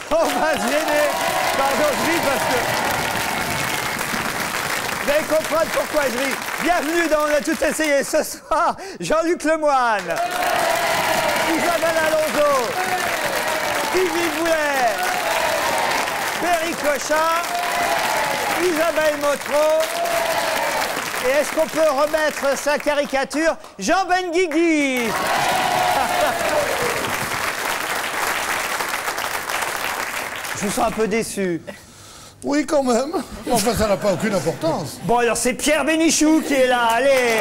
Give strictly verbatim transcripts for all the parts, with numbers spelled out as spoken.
On va se gêner. Pardon, je ris parce que... Vous allez comprendre pourquoi je ris. Bienvenue dans On a tout essayé ce soir. Jean-Luc Lemoyne, Isabelle Alonso, Stevie Boulet, Perry Cochin, Isabelle Motro. Et est-ce qu'on peut remettre sa caricature, Jean Benguigui? Je vous sens un peu déçu. Oui, quand même. Enfin, ça n'a pas aucune importance. Bon, alors c'est Pierre Bénichou qui est là, allez.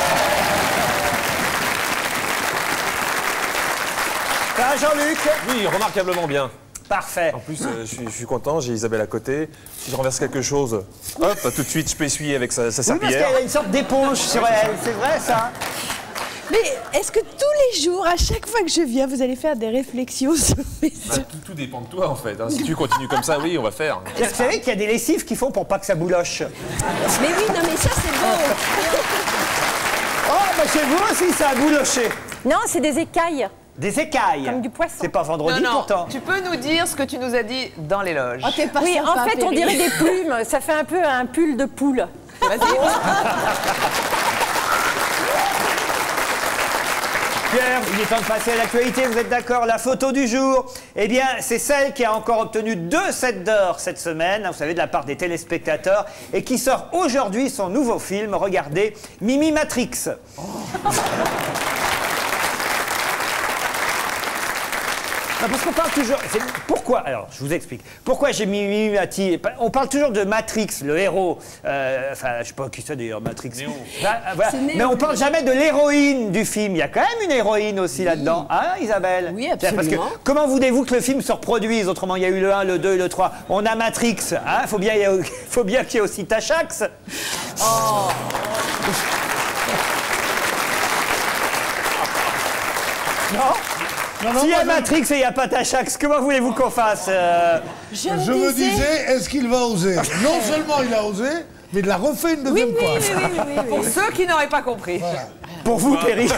Ça va, Jean-Luc? Oui, remarquablement bien. Parfait. En plus, euh, je, suis, je suis content, j'ai Isabelle à côté. Si je renverse quelque chose, hop, tout de suite, je peux essuyer avec sa, sa Oui, parce serpillière. qu'elle a une sorte d'éponge sur elle, c'est vrai ça? Mais est-ce que tous les jours, à chaque fois que je viens, vous allez faire des réflexions sur mes Bah, tout, tout dépend de toi, en fait. Hein. Si tu continues comme ça, oui, on va faire. Vous savez qu'il y a des lessives qu'ils font pour pas que ça bouloche. Mais oui, non mais ça c'est beau. Oh, bah chez vous aussi, ça a bouloché. Non, c'est des écailles. Des écailles. Comme du poisson. C'est pas vendredi Non, non. pourtant. Tu peux nous dire ce que tu nous as dit dans les loges? Oh, t'es pas Oui, sympa, en fait, on Perry. dirait des plumes. Ça fait un peu un pull de poule. Vas-y. Pierre, il est temps de passer à l'actualité, vous êtes d'accord? La photo du jour, eh bien, c'est celle qui a encore obtenu deux sept d'or cette semaine, vous savez, de la part des téléspectateurs, et qui sort aujourd'hui son nouveau film, regardez, Mimi Matrix. Oh. Non, parce qu'on parle toujours... Pourquoi? Alors, je vous explique. Pourquoi j'ai mis Mimi Matrix? On parle toujours de Matrix, le héros. Euh, enfin, je sais pas qui c'est d'ailleurs, Matrix. Néo. Enfin, voilà. Mais on parle jamais de l'héroïne du film. Il y a quand même une héroïne aussi oui. là-dedans. Hein, Isabelle? Oui, absolument. Parce que, comment voulez-vous que le film se reproduise? Autrement, il y a eu le un, le deux et le trois. On a Matrix. Il hein, faut bien qu'il y ait aussi Tachax. Oh. Non? Non, non, S'il y a Matrix et il n'y a pas Tachax, comment voulez-vous qu'on fasse euh... Je, je me disais, est-ce qu'il va oser? Non seulement il a osé, mais il l'a refait une deuxième oui, fois. Oui, oui, oui, oui, Pour ceux qui n'auraient pas compris. Voilà. Pour vous, Perry.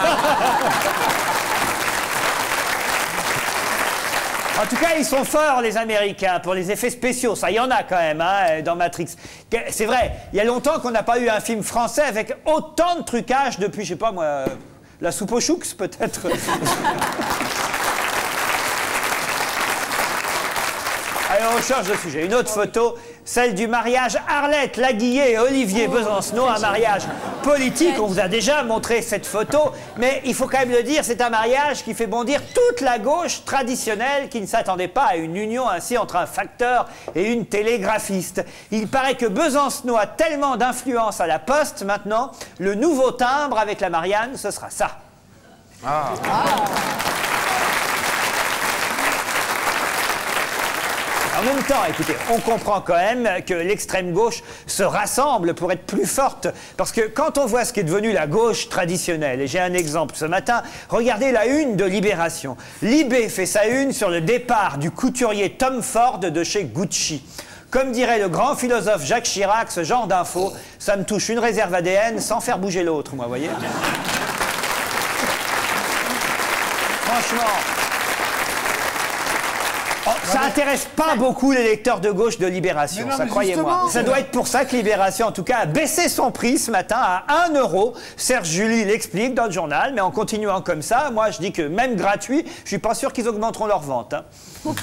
En tout cas, ils sont forts, les Américains, pour les effets spéciaux. Ça, il y en a quand même, hein, dans Matrix. C'est vrai, il y a longtemps qu'on n'a pas eu un film français avec autant de trucage depuis, je sais pas moi... La soupe aux choux, peut-être. Allez, on change de sujet. Une autre photo, celle du mariage Arlette Laguillet et Olivier Besancenot, un mariage politique. On vous a déjà montré cette photo, mais il faut quand même le dire, c'est un mariage qui fait bondir toute la gauche traditionnelle qui ne s'attendait pas à une union ainsi entre un facteur et une télégraphiste. Il paraît que Besancenot a tellement d'influence à la Poste maintenant, le nouveau timbre avec la Marianne, ce sera ça. Ah. Ah. En même temps, écoutez, on comprend quand même que l'extrême gauche se rassemble pour être plus forte. Parce que quand on voit ce qui est devenu la gauche traditionnelle, et j'ai un exemple ce matin, regardez la une de Libération. Libé fait sa une sur le départ du couturier Tom Ford de chez Gucci. Comme dirait le grand philosophe Jacques Chirac, ce genre d'infos, ça me touche une réserve A D N sans faire bouger l'autre, moi, vous voyez. Franchement... Oh, ça n'intéresse pas beaucoup les lecteurs de gauche de Libération, non, ça croyez-moi. Ça doit être pour ça que Libération, en tout cas, a baissé son prix ce matin à un euro. Serge Julie l'explique dans le journal, mais en continuant comme ça, moi je dis que même gratuit, je suis pas sûr qu'ils augmenteront leur vente. Hein.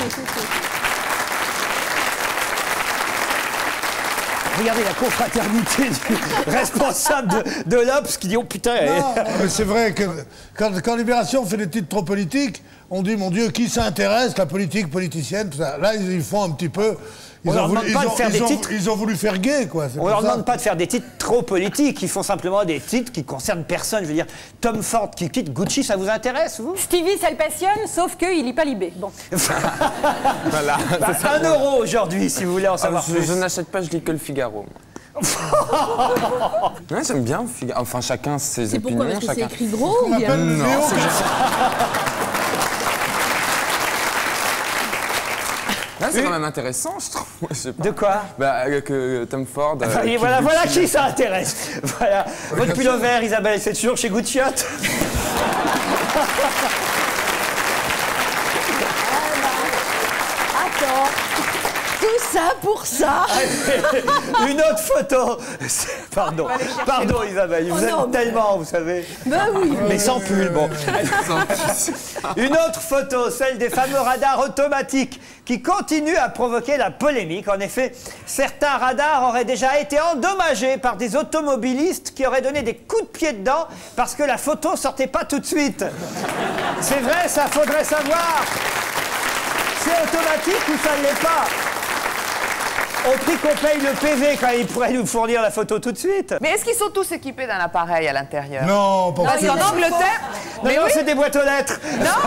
Regardez la confraternité du responsable de, de l'Obs qui dit « Oh putain !» Non, mais c'est vrai que quand, quand Libération fait des titres trop politiques, on dit « Mon Dieu, qui s'intéresse, la politique politicienne ?» tout ça. Là, ils, ils font un petit peu... Ils, ont voulu, ils, ont, ils, ont, ils ont voulu faire gay, quoi. On leur demande pas de faire des titres trop politiques. Ils font simplement des titres qui concernent personne. Je veux dire, Tom Ford qui quitte Gucci, ça vous intéresse, vous? Stevie, ça le passionne, sauf qu'il lit pas Libé. Bon. Voilà. Bah, un euro aujourd'hui, si vous voulez en savoir ah, plus. Je, je n'achète pas, je lis que le Figaro. Ouais, j'aime bien Figaro. Enfin, chacun ses opinions. C'est pourquoi? Parce que chacun... c'est écrit gros ou bien? Non, là, c'est quand même intéressant, je trouve. Je sais pas. De quoi? Bah, euh, que Tom Ford... Euh, enfin, voilà, voilà qui ça intéresse. Voilà. Votre pull vert, Isabelle, c'est toujours chez Gucci. ça pour ça. Une autre photo. Pardon, pardon Isabelle, vous Oh êtes non, mais- tellement, vous savez. Ben oui. Mais sans pull, bon. Une autre photo, celle des fameux radars automatiques qui continuent à provoquer la polémique. En effet, certains radars auraient déjà été endommagés par des automobilistes qui auraient donné des coups de pied dedans parce que la photo sortait pas tout de suite. C'est vrai, ça faudrait savoir. C'est automatique ou ça ne l'est pas? Au prix qu'on paye le P V, quand ils pourraient nous fournir la photo tout de suite. Mais est-ce qu'ils sont tous équipés d'un appareil à l'intérieur? Non, pas Parce qu'en Angleterre... Non, Mais non, oui. c'est des boîtes aux lettres.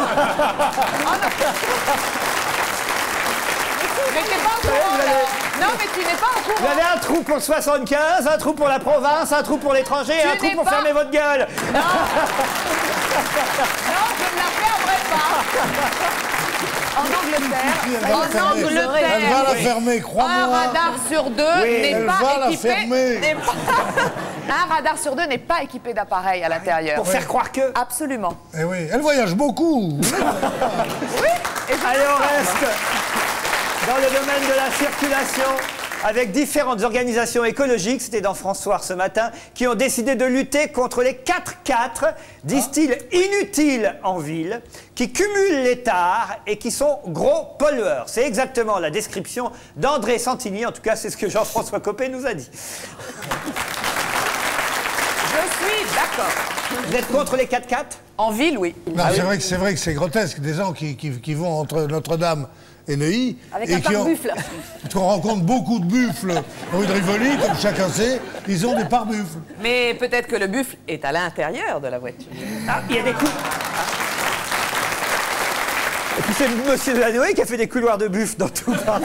Mais t'es pas au courant, là. Non, mais tu n'es pas au Vous courant. avez un trou pour le soixante-quinze, un trou pour la province, un trou pour l'étranger et Tu un trou n'es pour pas- fermer votre gueule. Non, je ne la fermerai pas. En Angleterre, Elle va la en fermer. Angleterre, Elle va la fermer, un crois-moi. radar sur deux Oui. n'est Elle pas va la équipé. fermer. n'est pas- Un radar sur deux n'est pas équipé d'appareil à l'intérieur. Pour faire croire que... Absolument. Eh oui, elle voyage beaucoup. Allez, on reste dans le domaine de la circulation avec différentes organisations écologiques, c'était dans François ce matin, qui ont décidé de lutter contre les quatre quatre, disent-ils inutiles en ville, qui cumulent les tares et qui sont gros pollueurs. C'est exactement la description d'André Santini, en tout cas c'est ce que Jean-François Copé nous a dit. Je suis d'accord. Vous êtes contre les quatre quatre? En ville, oui. Non, c'est vrai que c'est vrai que c'est grotesque. Des gens qui, qui, qui vont entre Notre-Dame et Neuilly. Avec et un qui ont, pare-buffle. qu'on rencontre beaucoup de buffles rue de Rivoli, comme chacun sait, ils ont des pare-buffles. Mais peut-être que le buffle est à l'intérieur de la voiture. Ah, il y a des coups. Et puis c'est Monsieur Delanoë qui a fait des couloirs de buffle dans tout Paris.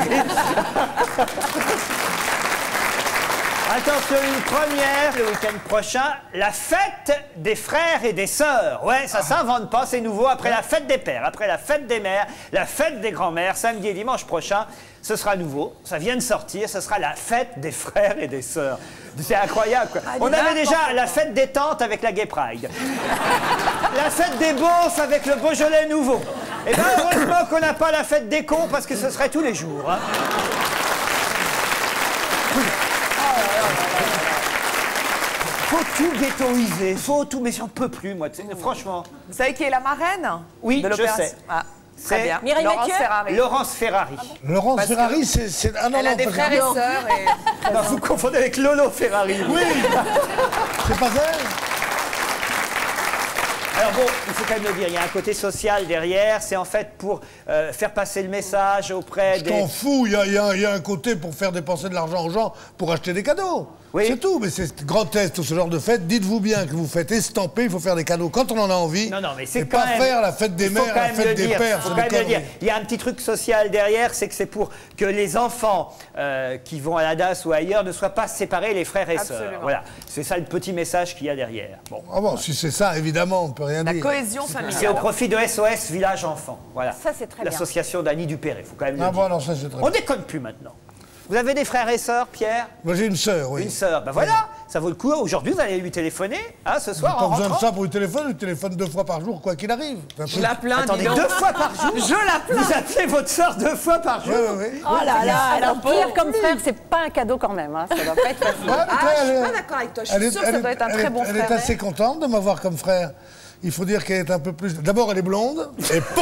Attention, une première le week-end prochain, la fête des frères et des sœurs. Ouais, ça s'invente pas, c'est nouveau. Après la fête des pères, après la fête des mères, la fête des grands-mères, samedi et dimanche prochain, ce sera nouveau. Ça vient de sortir, ce sera la fête des frères et des sœurs. C'est incroyable, quoi. On avait déjà la fête des tantes avec la Gay Pride. La fête des beaufs avec le Beaujolais nouveau. Et bien, heureusement qu'on n'a pas la fête des cons parce que ce serait tous les jours. Hein. Faut tout ghettoiser, faut tout, mais j'en peux plus, moi, franchement. Vous savez qui est la marraine? Oui, de je l'opération? sais. Ah, C'est très bien. Mireille Laurence Mathieu Ferrari. Laurence Ferrari. Laurence Parce Ferrari, que- c'est... c'est- Ah non, Elle a non, des pas frères grave. et sœurs et... Non, vous confondez avec Lolo Ferrari. Oui. C'est pas elle. Alors bon, il faut quand même le dire, il y a un côté social derrière, c'est en fait pour euh, faire passer le message auprès Je des... t'en fous, il y a, il y a- il y a un côté pour faire dépenser de l'argent aux gens pour acheter des cadeaux. Oui. C'est tout, mais c'est grotesque tout ce genre de fête. Dites-vous bien que vous faites estamper, il faut faire des cadeaux quand on en a envie. Non, non, mais c'est et quand pas même... faire la fête des il faut mères, quand la même le fête des dire, pères. faut c'est quand des même le dire. conneries. Il y a un petit truc social derrière, c'est que c'est pour que les enfants euh, qui vont à la D A S ou ailleurs ne soient pas séparés les frères et sœurs. Absolument. Voilà, c'est ça le petit message qu'il y a derrière. Bon. Ah bon, si c'est ça, évidemment, on peut rien La dire. cohésion C'est au familiale. profit de S O S Village Enfants. Voilà. Ça, c'est très bien. L'association d'Annie Dupéré, il faut quand même le Ah dire. bon, non, ça c'est très On bien. déconne plus maintenant. Vous avez des frères et sœurs, Pierre? Moi j'ai une sœur, oui. Une sœur. Ben voilà, ça vaut le coup. Aujourd'hui, vous allez lui téléphoner, hein, ce soir, Pas en besoin de rentrant. ça pour le téléphone, je téléphone deux fois par jour, quoi qu'il arrive. C'est un Je truc- la plains, Attendez, dis donc. deux fois par jour? Je la plains. Vous appelez votre sœur deux fois par jour? Ouais, ouais, ouais. Oh là là, Alors, alors Pierre comme frère, c'est pas un cadeau quand même. Hein. Ça doit pas être facile. Ouais, mais Ah, toi, je suis elle pas est- d'accord avec toi. Je suis elle est- sûre que elle ça est- doit être un elle très est- bon Elle frère. est assez contente de m'avoir comme frère. Il faut dire qu'elle est un peu plus... D'abord, elle est blonde, et pan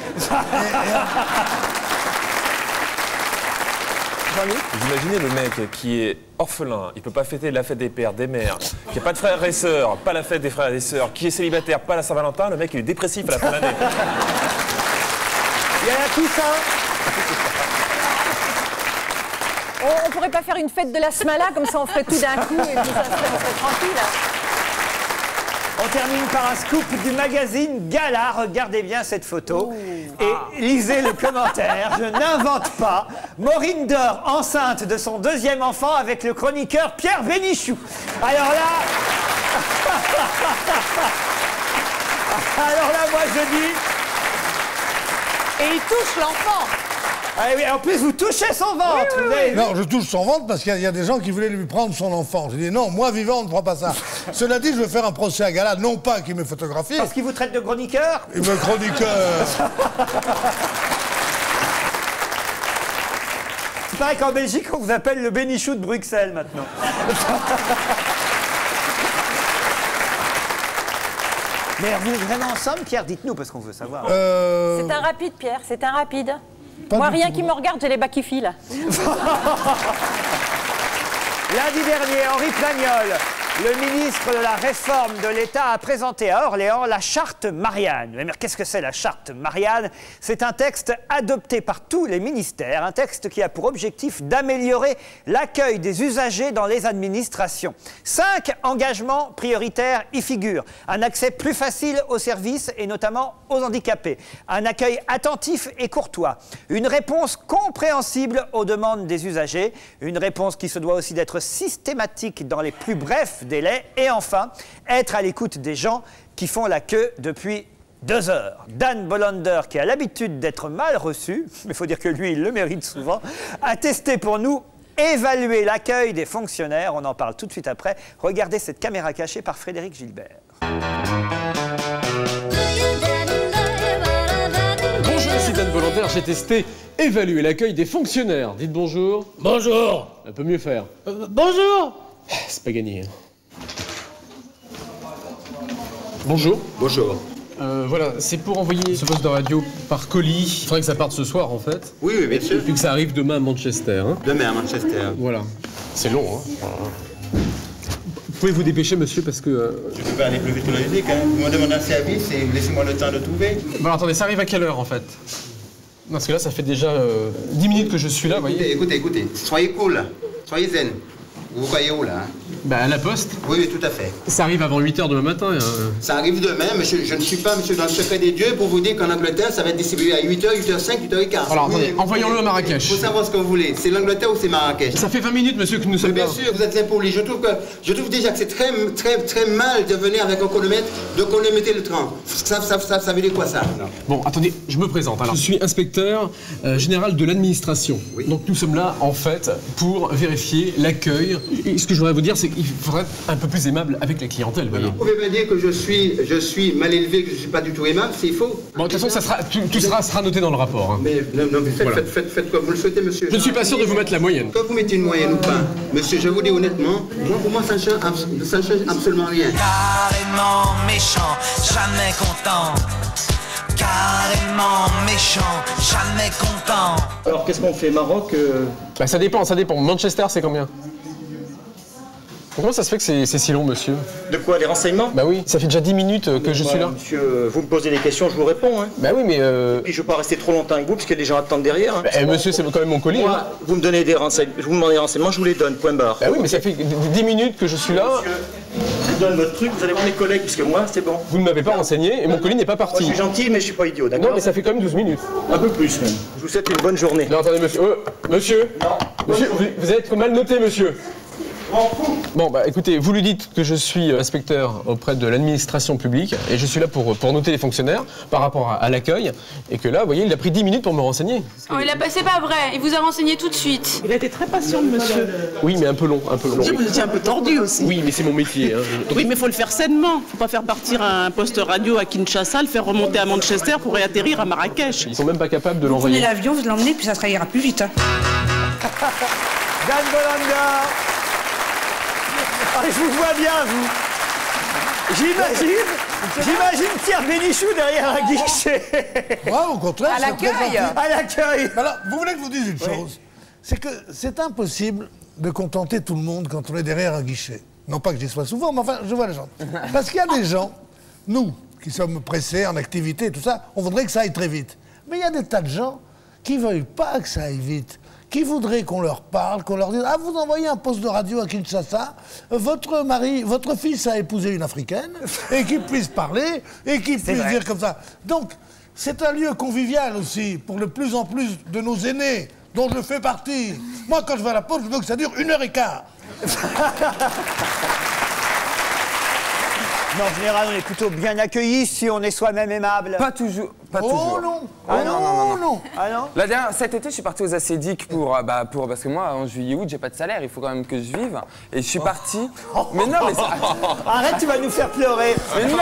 Vous imaginez le mec qui est orphelin, il peut pas fêter la fête des pères, des mères, qui n'a pas de frères et sœurs, pas la fête des frères et des sœurs, qui est célibataire, pas la Saint-Valentin, le mec il est dépressif à la fin de l'année. Il y a tout ça. On, on pourrait pas faire une fête de la Smala, comme ça on ferait tout d'un coup et puis ça serait, on serait tranquille. On termine par un scoop du magazine Gala. Regardez bien cette photo et lisez le commentaire. Je n'invente pas. Maureen Dor, enceinte de son deuxième enfant avec le chroniqueur Pierre Bénichou. Alors là... Alors là, moi je dis... Et il touche l'enfant. Ah oui, en plus, vous touchez son ventre. vous avez vu. Non, je touche son ventre parce qu'il y a- il y, a des gens qui voulaient lui prendre son enfant. J'ai dit non, moi vivant, on ne fera pas ça. Cela dit, je vais faire un procès à Gala, non pas qu'il m'ait photographié, Parce qu'il vous traite de chroniqueur. il me chroniqueur. Il paraît qu'en Belgique, on vous appelle le Bénichou de Bruxelles maintenant. Mais vous êtes vraiment ensemble, Pierre? Dites-nous, parce qu'on veut savoir. Euh... C'est un rapide, Pierre, c'est un rapide. Pas Moi, rien tout. Qui me regarde, j'ai les bas qui filent. Lundi dernier, Henri Plagnol, le ministre de la Réforme de l'État, a présenté à Orléans la charte Marianne. Mais qu'est-ce que c'est la charte Marianne? C'est un texte adopté par tous les ministères, un texte qui a pour objectif d'améliorer l'accueil des usagers dans les administrations. Cinq engagements prioritaires y figurent. Un accès plus facile aux services et notamment aux handicapés. Un accueil attentif et courtois. Une réponse compréhensible aux demandes des usagers. Une réponse qui se doit aussi d'être systématique dans les plus brefs délais. Et enfin, être à l'écoute des gens qui font la queue depuis deux heures. Dan Bolander, qui a l'habitude d'être mal reçu, mais il faut dire que lui, il le mérite souvent, a testé pour nous évaluer l'accueil des fonctionnaires. On en parle tout de suite après. Regardez cette caméra cachée par Frédéric Gilbert. Bonjour, ici Dan Bolander. J'ai testé évaluer l'accueil des fonctionnaires. Dites bonjour. Bonjour. On peut mieux faire. Euh, bonjour. C'est pas gagné. Bonjour. Bonjour. Euh, voilà, c'est pour envoyer ce poste de radio par colis. Il faudrait que ça parte ce soir, en fait. Oui, oui, bien sûr. Et puis que ça arrive demain à Manchester. Hein. Demain à Manchester. Voilà. C'est long, hein. Vous pouvez vous dépêcher, monsieur, parce que... Euh... Je peux pas aller plus vite que la musique, hein. Vous me demandez un service et laissez-moi le temps de trouver. Bon, attendez, ça arrive à quelle heure, en fait? Parce que là, ça fait déjà euh, dix minutes que je suis là, vous voyez. Écoutez, écoutez, soyez cool, soyez zen. Vous croyez où, là hein? Bah, à la poste. Oui, oui, tout à fait. Ça arrive avant huit heures demain matin. Hein. Ça arrive demain, monsieur. Je ne suis pas, monsieur, dans le secret des dieux pour vous dire qu'en Angleterre, ça va être distribué à huit heures, huit heures cinq, huit heures quinze. Alors, attendez, oui, envoyons-le à Marrakech. Il faut savoir ce que vous voulez. C'est l'Angleterre ou c'est Marrakech? Ça fait vingt minutes, monsieur, que nous sommes là. Bien là. sûr, vous êtes impoli. Je trouve que, je trouve déjà que c'est très, très, très mal de venir avec un chronomètre, de chronométrer le train. Ça, ça, ça, ça veut dire quoi, ça? Non. Bon, attendez, je me présente. Alors, je suis inspecteur euh, général de l'administration. Oui. Donc, nous sommes là, en fait, pour vérifier l'accueil. Et ce que je voudrais vous dire, c'est qu'il faudrait être un peu plus aimable avec la clientèle, voyez. Vous pouvez me dire que je suis, je suis mal élevé, que je ne suis pas du tout aimable, c'est faux? Bon, de toute façon, ça sera, tout, tout sera, sera noté dans le rapport. Hein. Mais, non, non, mais faites, voilà. faites, faites, faites comme vous le souhaitez, monsieur. Je ne suis pas sûr de vous mettre la moyenne. Quand vous mettez une moyenne ou pas, monsieur, je vous dis honnêtement, moi, pour moi, ça ne change, ça ne change absolument rien. Carrément méchant, jamais content. Carrément méchant, jamais content. Alors, qu'est-ce qu'on fait, Maroc euh... Bah, ça dépend, ça dépend. Manchester, c'est combien? Comment ça se fait que c'est si long, monsieur? De quoi, les renseignements? Bah oui, ça fait déjà dix minutes que mais je bah, suis là. Monsieur, vous me posez des questions, je vous réponds. Hein. Bah oui, mais... Euh... Et puis je veux pas rester trop longtemps avec vous, parce que les gens attendent derrière. Hein. Bah, monsieur, c'est quand même mon colis. Moi, hein. vous me donnez des renseignements, vous me demandez des renseignements, je vous les donne, point barre. Bah oui, mais ça fait dix minutes que je suis là. Monsieur, je vous donne votre truc, vous allez voir mes collègues, parce que moi, c'est bon. Vous ne m'avez pas renseigné, et mon colis n'est pas parti. Moi, je suis gentil, mais je suis pas idiot, d'accord? Non, mais ça fait quand même douze minutes. Un peu plus, même. Je vous souhaite une bonne journée. Non, attendez, monsieur. Euh, monsieur Non. Monsieur, vous, vous êtes mal noté, monsieur. Bon, bah écoutez, vous lui dites que je suis inspecteur auprès de l'administration publique et je suis là pour, pour noter les fonctionnaires par rapport à, à l'accueil et que là, vous voyez, il a pris dix minutes pour me renseigner. Oh, il a passé pas vrai, il vous a renseigné tout de suite. Il a été très patient, le monsieur. Oui, mais un peu long, un peu long. Vous étiez un peu tordu aussi. Oui, mais c'est mon métier. Hein. Oui, mais il faut le faire sainement. Faut pas faire partir un poste radio à Kinshasa, le faire remonter à Manchester pour réatterrir à Marrakech. Ils sont même pas capables de l'envoyer. Vous prenez l'avion, vous l'emmenez, puis ça sera ira plus vite. Hein. Dan Bolander. Ah, je vous vois bien, vous. J'imagine, j'imagine Pierre Bénichou derrière un guichet. Moi, au contraire, à l'accueil. À l'accueil. Alors, vous voulez que je vous dise une oui. chose? C'est que c'est impossible de contenter tout le monde quand on est derrière un guichet. Non pas que j'y sois souvent, mais enfin, je vois les gens. Parce qu'il y a des gens, nous, qui sommes pressés, en activité, tout ça, on voudrait que ça aille très vite. Mais il y a des tas de gens qui ne veulent pas que ça aille vite, qui voudraient qu'on leur parle, qu'on leur dise « Ah, vous envoyez un poste de radio à Kinshasa, votre mari, votre fils a épousé une Africaine, et qu'il puisse parler, et qu'il puisse dire comme ça. » Donc, c'est un lieu convivial aussi, pour de plus en plus de nos aînés, dont je fais partie. Moi, quand je vais à la poste, je veux que ça dure une heure et quart. Mais en général, on est plutôt bien accueillis si on est soi-même aimable. Pas toujours. Pas oh toujours. non. Ah oh non, non, non, non. Ah non. La dernière, cet été, je suis parti aux Acédiques pour, euh, bah, pour, parce que moi, en juillet-août, j'ai pas de salaire, il faut quand même que je vive. Et je suis parti. Oh. Mais non, mais ça... Arrête, tu vas nous faire pleurer. Mais non.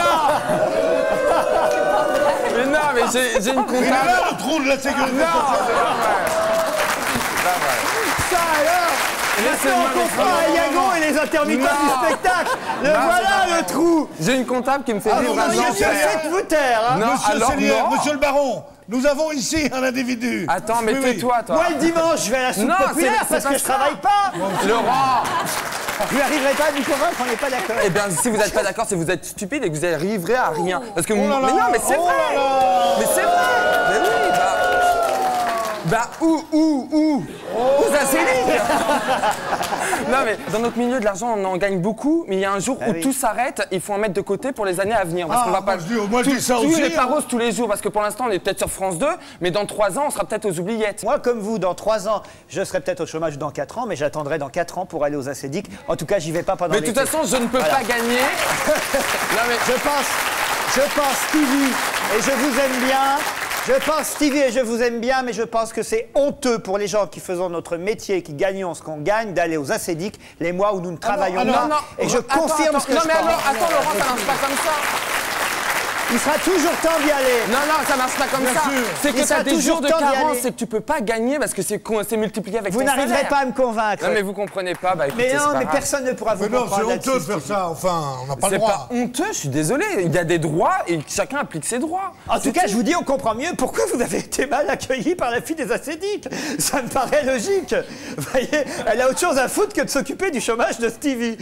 Mais non, mais j'ai une comptable. Il est là, le trou de la sécurité sociale. pas vrai. Ça alors Maintenant, on comprend à Yago et les intermittents du spectacle. Le Non, voilà c'est pas le trou. J'ai une comptable qui me fait Ah, vivre vous un m'auriez enfer. mieux fait de vous taire. hein. Non, Monsieur alors Célière, non. monsieur le baron, nous avons ici un individu. Attends, mais Oui, oui. tais-toi, toi. Moi, le dimanche, je vais à la soupe Non, c'est- populaire c'est parce pas que je ça. travaille pas. Laurent. Vous n'arriverez pas à nous convaincre, on n'est pas d'accord. Eh bien, si vous n'êtes pas d'accord, c'est que vous êtes stupide et que vous arriverez à rien. Parce que Oh là là, mais non, mais c'est oh vrai. là là. Mais c'est vrai. Mais oui, bah. Bah où, où, où Où ça s'élit. Non mais dans notre milieu de l'argent on en gagne beaucoup, mais il y a un jour Ah où oui. tout s'arrête, il faut en mettre de côté pour les années à venir. Parce Ah, qu'on va moi, pas. je dis- moi, je tout, dis ça tout aussi, n'est pas hein. rose tous les jours, parce que pour l'instant on est peut-être sur France deux, mais dans trois ans on sera peut-être aux oubliettes. Moi, comme vous, dans trois ans, je serai peut-être au chômage dans quatre ans, mais j'attendrai dans quatre ans pour aller aux acédiques. En tout cas, j'y vais pas pendant Mais de l'été. toute façon je ne peux Voilà. pas gagner. Non mais Je pense, je pense Stevie, et je vous aime bien. Je pense Stevie et je vous aime bien, mais je pense que c'est honteux pour les gens qui faisons notre métier, qui gagnons ce qu'on gagne, d'aller aux acédiques les mois où nous ne travaillons Ah non, pas. non, non. Et je Attends, confirme attends. ce que non, je mais pense. alors, attends Laurent, ça marche pas comme ça. Il sera toujours temps d'y aller. Non, non, ça marche pas comme Bien ça. sûr. C'est Il que sera t'as des toujours jours de temps d'y carence, aller. c'est que tu peux pas gagner parce que c'est con- c'est multiplié avec Vous ton n'arriverez salaire. pas à me convaincre. Non mais vous comprenez pas, bah écoutez, Mais c'est non, pas mais grave. personne ne pourra vous Mais non, c'est comprendre honteux de là-dessus, faire Stevie. ça. Enfin, on n'a pas le C'est droit. pas honteux, je suis désolé. Il y a des droits et chacun applique ses droits. En tout cas, je vous dis, on comprend mieux pourquoi vous avez été mal accueilli par la fille des acédiques. Ça me paraît logique. Vous voyez, elle a autre chose à foutre que de s'occuper du chômage de Stevie.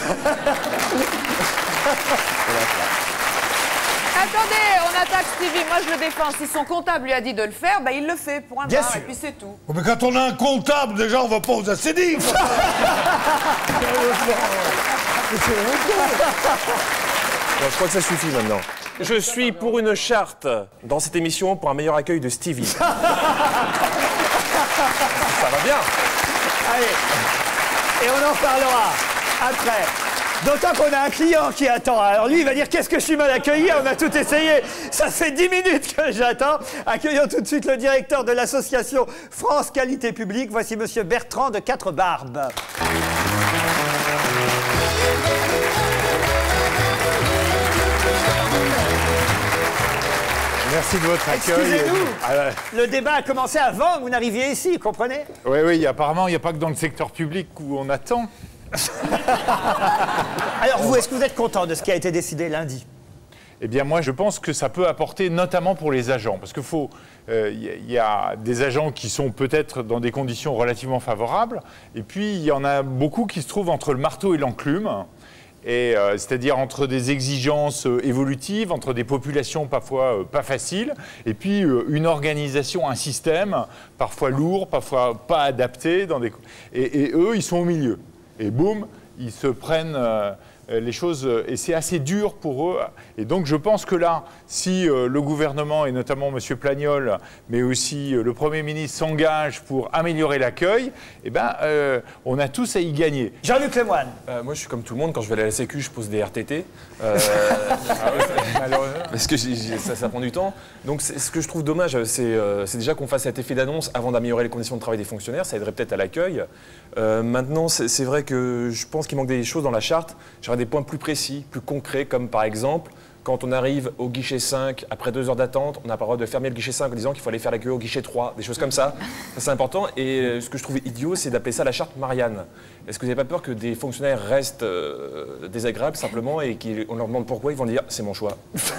Attendez, on attaque Stevie. Moi, je le défends. Si son comptable lui a dit de le faire, bah, il le fait. Point Bien barre, sûr. et puis c'est tout. Oh, mais quand on a un comptable, déjà, on va pas aux acédiques. Bon, je crois que ça suffit maintenant. Je suis pour une charte dans cette émission pour un meilleur accueil de Stevie. Ça va bien. Allez, et on en parlera après. D'autant qu'on a un client qui attend. Alors lui, il va dire qu'est-ce que je suis mal accueilli, on a tout essayé. Ça fait dix minutes que j'attends. Accueillons tout de suite le directeur de l'association France Qualité Publique. Voici monsieur Bertrand de Quatre-Barbes. Merci de votre accueil. Excusez-nous, Ah ouais. le débat a commencé avant que vous n'arriviez ici, vous comprenez? Oui, oui, apparemment, il n'y a pas que dans le secteur public où on attend. Alors vous, est-ce que vous êtes content de ce qui a été décidé lundi? Eh bien, moi, je pense que ça peut apporter, notamment pour les agents, parce qu'il faut, euh, y, y a des agents qui sont peut-être dans des conditions relativement favorables, et puis il y en a beaucoup qui se trouvent entre le marteau et l'enclume, et euh, c'est-à-dire entre des exigences euh, évolutives, entre des populations parfois euh, pas faciles, et puis euh, une organisation, un système parfois lourd, parfois pas adapté, dans des... et, et eux, ils sont au milieu. Et boum, ils se prennent euh, les choses, euh, et c'est assez dur pour eux. Et donc je pense que là, si euh, le gouvernement, et notamment M. Plagnol, mais aussi euh, le Premier ministre s'engage pour améliorer l'accueil, eh ben, euh, on a tous à y gagner. Jean-Luc Lemoyne. Euh, moi, je suis comme tout le monde. Quand je vais aller à la Sécu, je pose des R T T. Euh, parce que j'ai- j'ai- ça, ça prend du temps. Donc, c'est- ce que je trouve dommage, c'est euh, c'est déjà qu'on fasse cet effet d'annonce avant d'améliorer les conditions de travail des fonctionnaires. Ça aiderait peut-être à l'accueil. Euh, maintenant, c'est c'est vrai que je pense qu'il manque des choses dans la charte. J'aurais des points plus précis, plus concrets, comme par exemple, quand on arrive au guichet cinq, après deux heures d'attente, on n'a pas le droit de fermer le guichet cinq en disant qu'il faut aller faire la queue au guichet trois, des choses comme ça. Ça, c'est important. Et euh, ce que je trouve idiot, c'est d'appeler ça la charte Marianne. Est-ce que vous n'avez pas peur que des fonctionnaires restent euh, désagréables simplement et qu'on leur demande pourquoi, ils vont dire c'est mon choix.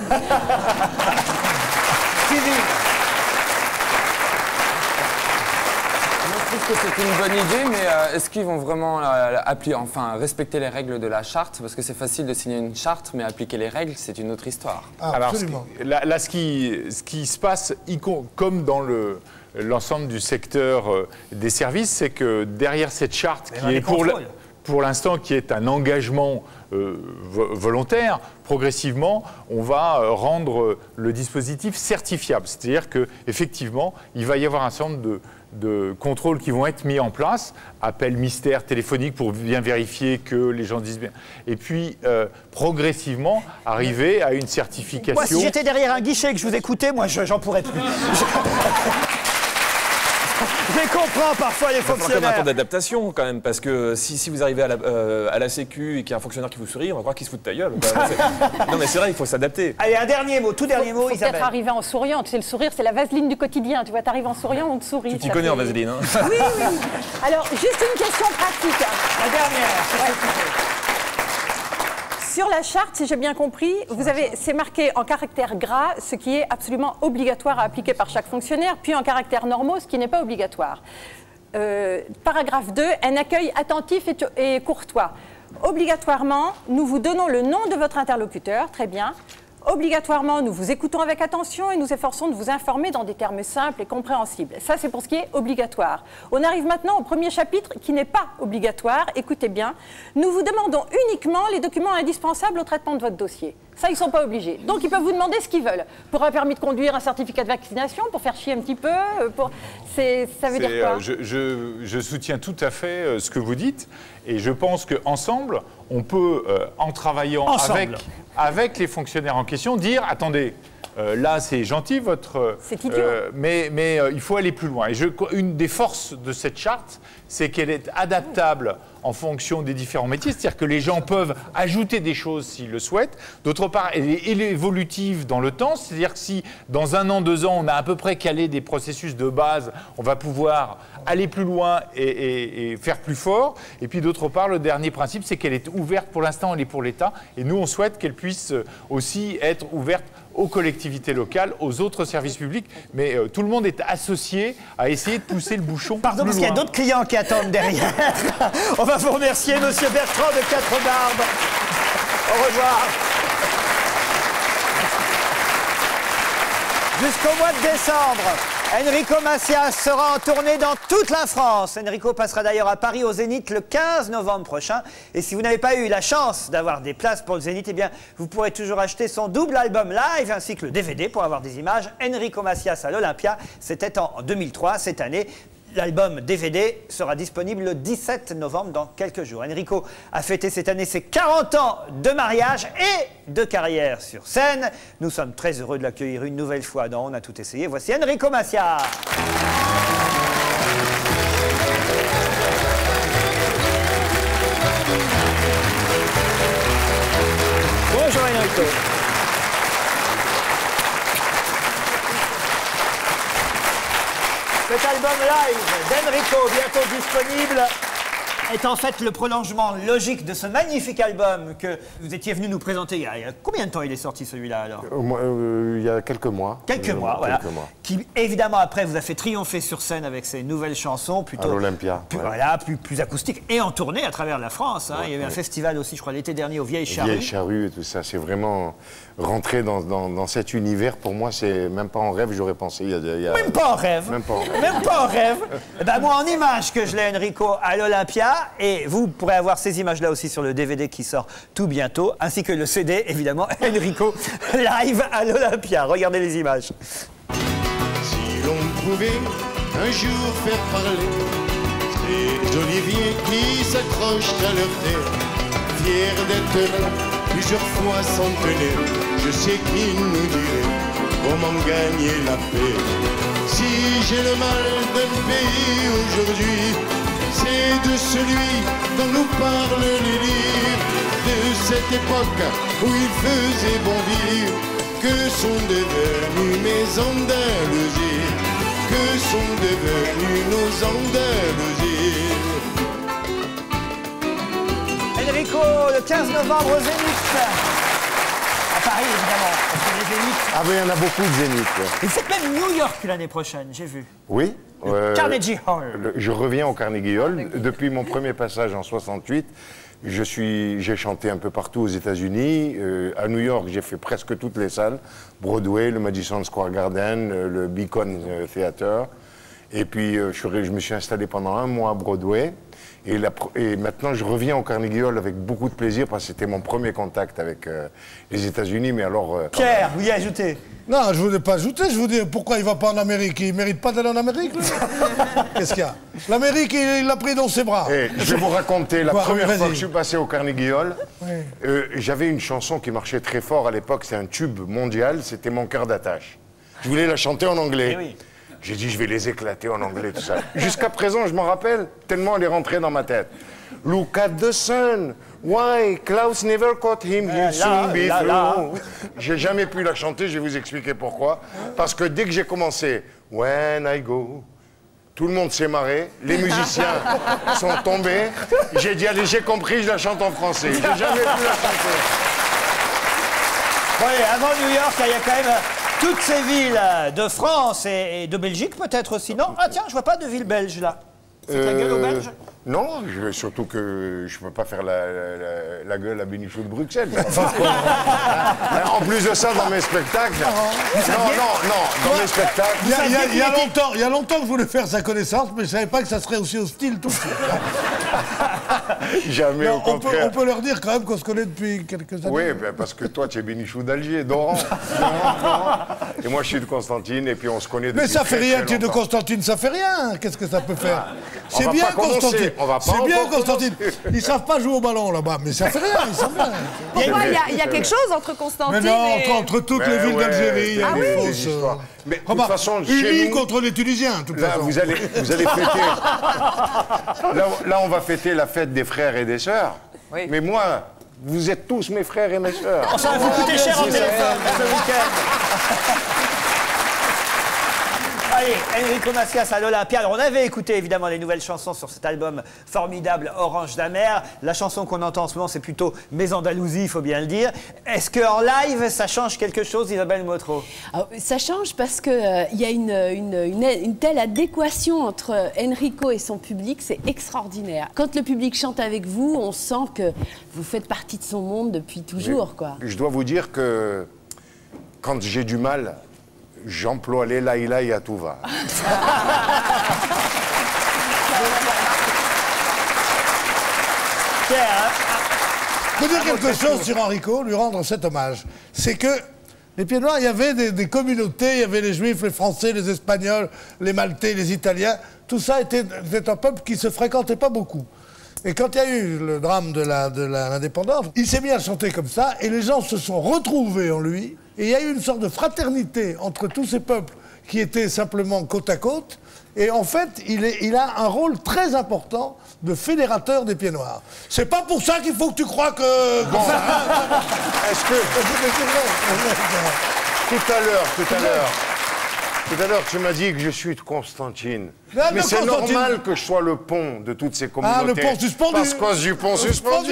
Je trouve que c'est une bonne idée, mais euh, est-ce qu'ils vont vraiment euh, appliquer, enfin, respecter les règles de la charte? Parce que c'est facile de signer une charte, mais appliquer les règles, c'est une autre histoire. Ah, Alors, absolument. ce qui- là, là, ce, qui, ce qui se passe, y com- comme dans le- l'ensemble du secteur euh, des services, c'est que derrière cette charte, Mais qui on a est des pour, la- contrôles. pour l'instant qui est un engagement euh, vo- volontaire, progressivement, on va euh, rendre euh, le dispositif certifiable. C'est-à-dire qu'effectivement, il va y avoir un certain nombre de, de contrôles qui vont être mis en place, appel mystère téléphonique pour bien vérifier que les gens disent bien. Et puis, euh, progressivement, arriver à une certification. Moi, si j'étais derrière un guichet et que je vous écoutais, moi, je- j'en pourrais plus. J'ai compris. comprend parfois les Il va falloir quand même un fonctionnaires. temps d'adaptation quand même, parce que si, si vous arrivez à la, euh, à la Sécu et qu'il y a un fonctionnaire qui vous sourit, on va croire qu'il se fout de ta gueule. Bah, non mais c'est vrai, il faut s'adapter. Allez, un dernier mot, tout dernier faut, mot, faut Isabelle. peut-être arriver en souriant. Tu sais, le sourire, c'est la vaseline du quotidien. Tu vois, t'arrives en souriant, on te sourit. Tu t'y ça connais fait- en vaseline, hein. Oui, oui. Alors, juste une question pratique. La dernière. Sur la charte, si j'ai bien compris, vous avez, c'est marqué en caractère gras, ce qui est absolument obligatoire à appliquer par chaque fonctionnaire, puis en caractère normaux, ce qui n'est pas obligatoire. Euh, paragraphe deux, un accueil attentif et, et courtois. Obligatoirement, nous vous donnons le nom de votre interlocuteur, très bien. Obligatoirement, nous vous écoutons avec attention et nous efforçons de vous informer dans des termes simples et compréhensibles. Ça, c'est pour ce qui est obligatoire. On arrive maintenant au premier chapitre qui n'est pas obligatoire. Écoutez bien. Nous vous demandons uniquement les documents indispensables au traitement de votre dossier. Ça, ils ne sont pas obligés. Donc, ils peuvent vous demander ce qu'ils veulent. Pour un permis de conduire, un certificat de vaccination, pour faire chier un petit peu. Pour... C'est... Ça veut dire C'est, quoi euh, je, je- je soutiens tout à fait euh, ce que vous dites et je pense qu'ensemble, on peut, euh, en travaillant Ensemble. avec, avec les fonctionnaires en question, dire « Attendez, euh, là c'est gentil votre... C'est idiot. euh, mais mais euh, il faut aller plus loin. » Et je, une des forces de cette charte, c'est qu'elle est adaptable en fonction des différents métiers, c'est-à-dire que les gens peuvent ajouter des choses s'ils le souhaitent. D'autre part, elle est, elle est évolutive dans le temps, c'est-à-dire que si dans un an, deux ans, on a à peu près calé des processus de base, on va pouvoir aller plus loin et, et- et faire plus fort. Et puis d'autre part, le dernier principe, c'est qu'elle est ouverte, pour l'instant, elle est pour l'État, et nous, on souhaite qu'elle puisse aussi être ouverte aux collectivités locales, aux autres services publics, mais euh, tout le monde est associé à essayer de pousser le bouchon Pardon, plus parce qu'il y a loin. d'autres clients qui attendent derrière. On va vous remercier, monsieur Bertrand de Quatre-Barbes. Au revoir. Jusqu'au mois de décembre, Enrico Macias sera en tournée dans toute la France. Enrico passera d'ailleurs à Paris au Zénith le quinze novembre prochain. Et si vous n'avez pas eu la chance d'avoir des places pour le Zénith, eh bien, vous pourrez toujours acheter son double album live ainsi que le D V D pour avoir des images. Enrico Macias à l'Olympia, c'était en deux mille trois. Cette année, l'album D V D sera disponible le dix-sept novembre, dans quelques jours. Enrico a fêté cette année ses quarante ans de mariage et de carrière sur scène. Nous sommes très heureux de l'accueillir une nouvelle fois dans On a tout essayé. Voici Enrico Macias. Bonjour Enrico. Cet album live d'Enrico, bientôt disponible, est en fait le prolongement logique de ce magnifique album que vous étiez venu nous présenter il y a, il y a combien de temps il est sorti celui-là alors? Au moins, euh, il y a quelques mois. Quelques Euh, mois, voilà. quelques mois. Qui évidemment après vous a fait triompher sur scène avec ses nouvelles chansons, plutôt À l'Olympia. plus, ouais. voilà, plus, plus acoustiques et en tournée à travers la France. hein. Ouais, il y a eu un ouais. festival aussi, je crois, l'été dernier aux Vieilles Charrues. Vieille charrue et tout ça, c'est vraiment rentrer dans, dans- dans cet univers. Pour moi, c'est même pas en rêve, j'aurais pensé. Il y a, il y a- Même pas en rêve. Même pas en rêve. Même pas en rêve. Eh ben, moi, en image que je l'ai, Enrico, à l'Olympia. Et vous pourrez avoir ces images-là aussi sur le D V D qui sort tout bientôt, ainsi que le C D, évidemment, Enrico live à l'Olympia. Regardez les images. Si l'on pouvait un jour faire parler ces oliviers qui s'accrochent à leur terre, fiers d'être là, plusieurs fois centenaires, je sais qu'ils nous diraient comment gagner la paix. Si j'ai le mal d'un pays aujourd'hui, c'est de celui dont nous parlent les livres, de cette époque où il faisait bon vivre. Que sont devenus mes Andalousies? Que sont devenus nos Andalousies? Enrico, le quinze novembre au Zénith. À Paris, évidemment, parce que les Zéniths. Ah oui, il y en a beaucoup de Zénith. ouais. Vous faites même New York l'année prochaine, j'ai vu. Oui. euh, Carnegie Hall. le- Je reviens au Carnegie Hall. Depuis mon premier passage en soixante-huit, je suis, j'ai chanté un peu partout aux États-Unis. Euh, à New York, j'ai fait presque toutes les salles. Broadway, le Madison Square Garden, euh, le Beacon euh, Theater. Et puis, euh, je, suis, je me suis installé pendant un mois à Broadway. Et, la, pro- et maintenant, je reviens au Carnegie Hall avec beaucoup de plaisir parce que c'était mon premier contact avec euh, les États-Unis. Mais alors... euh, Pierre, vous y ajoutez? Non, je ne voulais pas ajouter, je vous dis pourquoi il ne va pas en Amérique. Il ne mérite pas d'aller en Amérique, lui. Qu'est-ce qu'il y a? L'Amérique, il il l'a pris dans ses bras. Eh, je vais vous raconter la Quoi, première vas-y. fois que je suis passé au Carnegie Hall. Oui. euh, J'avais une chanson qui marchait très fort à l'époque, c'est un tube mondial, c'était Mon cœur d'attache. Je voulais la chanter en anglais. Eh oui. J'ai dit, je vais les éclater en anglais, tout ça. Jusqu'à présent, je m'en rappelle, tellement elle est rentrée dans ma tête. Look at the sun, why clouds never caught him, he'll soon be through. J'ai jamais pu la chanter, je vais vous expliquer pourquoi. Parce que dès que j'ai commencé, when I go, tout le monde s'est marré, les musiciens sont tombés. J'ai dit, allez, j'ai compris, je la chante en français. J'ai jamais pu la chanter. Bon, allez, avant New York, il y a quand même toutes ces villes de France et, et de Belgique peut-être aussi, non? Ah tiens, je vois pas de ville belge là. C'est euh, la gueule aux Belges? Non, je, surtout que je peux pas faire la, la, la gueule à Bénichou de Bruxelles. En plus de ça, dans mes spectacles... Non, non, non, dans mes spectacles... Il y a, il y a, il y a longtemps, il y a longtemps que je voulais faire sa connaissance, mais je savais pas que ça serait aussi hostile tout de suite. Jamais, non, au on contraire. Peut, on peut leur dire quand même qu'on se connaît depuis quelques années. Oui, ben parce que toi, tu es Bénichou d'Alger, d'Oran. Et moi, je suis de Constantine, et puis on se connaît depuis Mais ça fait très, rien, très tu es de longtemps. Constantine, ça fait rien. Qu'est-ce que ça peut faire? C'est va bien, pas commencer, Constantine. on va pas C'est bien, encore Constantine. Ils savent pas jouer au ballon là-bas, mais ça fait rien, ils savent bien. Pourquoi il y, a, il y a quelque chose entre Constantine Mais non, et... entre, entre toutes Mais les villes ouais, d'Algérie, il y a ah des oui fausses... histoires. Mais de toute Remarque, façon, unis chez nous, contre les Tunisiens, de toute là, façon. vous allez, vous allez fêter... là, là, on va fêter la fête des frères et des sœurs. Oui. Mais moi, vous êtes tous mes frères et mes sœurs. Oh, ça va vous coûter cher en C'est ça. téléphone ce week-end. Allez, Enrico Macias à l'Olympia. Alors, on avait écouté évidemment les nouvelles chansons sur cet album formidable Orange d'Amer. La chanson qu'on entend en ce moment, c'est plutôt Mes Andalousies, il faut bien le dire. Est-ce qu'en live, ça change quelque chose, Isabelle Motro? Alors, ça change parce qu'il euh, y a une, une, une, une telle adéquation entre Enrico et son public, c'est extraordinaire. Quand le public chante avec vous, on sent que vous faites partie de son monde depuis toujours, quoi. Je dois vous dire que quand j'ai du mal, j'emploie les laïlaï à tout va. Je peux dire quelque chose sur Enrico, lui rendre cet hommage. C'est que les Pieds Noirs, il y avait des, des communautés, il y avait les Juifs, les Français, les Espagnols, les Maltais, les Italiens. Tout ça était, était un peuple qui ne se fréquentait pas beaucoup. Et quand il y a eu le drame de la, de la, l'indépendance, il s'est mis à chanter comme ça, et les gens se sont retrouvés en lui. Et il y a eu une sorte de fraternité entre tous ces peuples qui étaient simplement côte à côte. Et en fait, il, est, il a un rôle très important de fédérateur des Pieds Noirs. C'est pas pour ça qu'il faut que tu crois que... Bon, est-ce que... Tout à l'heure, tout à l'heure, tout à l'heure, tu m'as dit que je suis de Constantine. Non, mais non, c'est Constantine. normal que je sois le pont de toutes ces communautés. Ah, le pont suspendu. Parce cause du pont suspendu.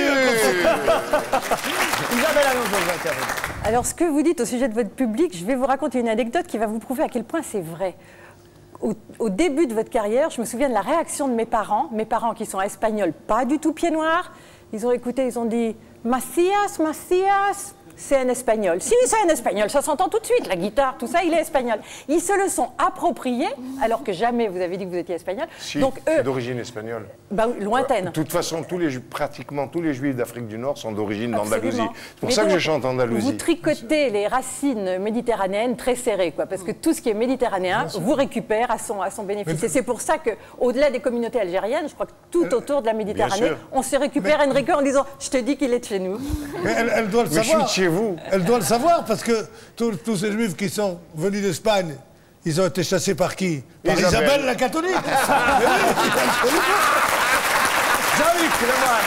Isabelle Alonso, vous intervenez. Alors, ce que vous dites au sujet de votre public, je vais vous raconter une anecdote qui va vous prouver à quel point c'est vrai. Au, au début de votre carrière, je me souviens de la réaction de mes parents, mes parents qui sont espagnols, pas du tout pieds noirs. Ils ont écouté, ils ont dit « Macias, Macias ». C'est un espagnol. Si, c'est un espagnol, ça s'entend tout de suite, la guitare, tout ça, il est espagnol. Ils se le sont appropriés, alors que jamais vous avez dit que vous étiez espagnol. Si, donc eux, c'est d'origine espagnole. Bah, lointaine. De toute façon, tous les, pratiquement tous les Juifs d'Afrique du Nord sont d'origine d'Andalousie. C'est pour Mais ça donc, que je chante Andalousie. Vous tricotez les racines méditerranéennes très serrées, quoi, parce que tout ce qui est méditerranéen vous récupère à son, à son bénéfice. Et c'est pour ça qu'au-delà des communautés algériennes, je crois que tout autour de la Méditerranée, on se récupère Mais... Enrico en disant « je te dis qu'il est de chez nous ». Mais elle, elle doit le Mais savoir. je suis de chez vous. Elle doit le savoir parce que tous, tous ces juifs qui sont venus d'Espagne, ils ont été chassés par qui? Par Isabelle, Isabelle la catholique. Jean-Luc Lemoine.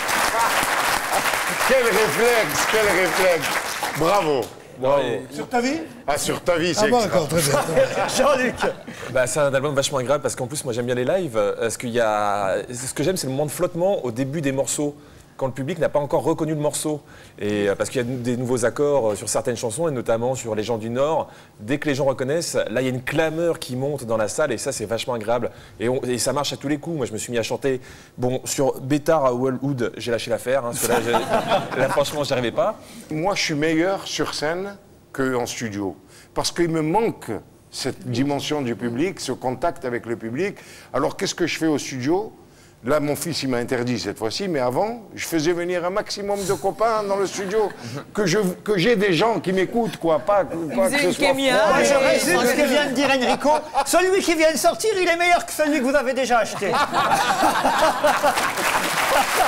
Quel réflexe, quel réflexe. Bravo. Bravo. Sur ta vie? Ah, sur ta vie, c'est ah bon, extra. d'accord, très bien. Jean-Luc. Bah, c'est un album vachement agréable parce qu'en plus, moi, j'aime bien les lives. Parce qu'il y a... Ce que j'aime, c'est le moment de flottement au début des morceaux, quand le public n'a pas encore reconnu le morceau. Et parce qu'il y a des nouveaux accords sur certaines chansons, et notamment sur Les gens du Nord. Dès que les gens reconnaissent, là, il y a une clameur qui monte dans la salle, et ça, c'est vachement agréable. Et, on, et ça marche à tous les coups. Moi, je me suis mis à chanter. Bon, sur Bétard à Wellwood, j'ai lâché l'affaire, hein, parce que là, là, franchement, j'y arrivais pas. Moi, je suis meilleur sur scène qu'en studio. Parce qu'il me manque cette dimension du public, ce contact avec le public. Alors, qu'est-ce que je fais au studio ? Là, mon fils, il m'a interdit cette fois-ci, mais avant, je faisais venir un maximum de copains dans le studio, que je, que j'ai des gens qui m'écoutent, quoi, pas, pas que ce soit froid. Moi, je résume ce que vient de dire Enrico. Celui qui vient de sortir, il est meilleur que celui que vous avez déjà acheté.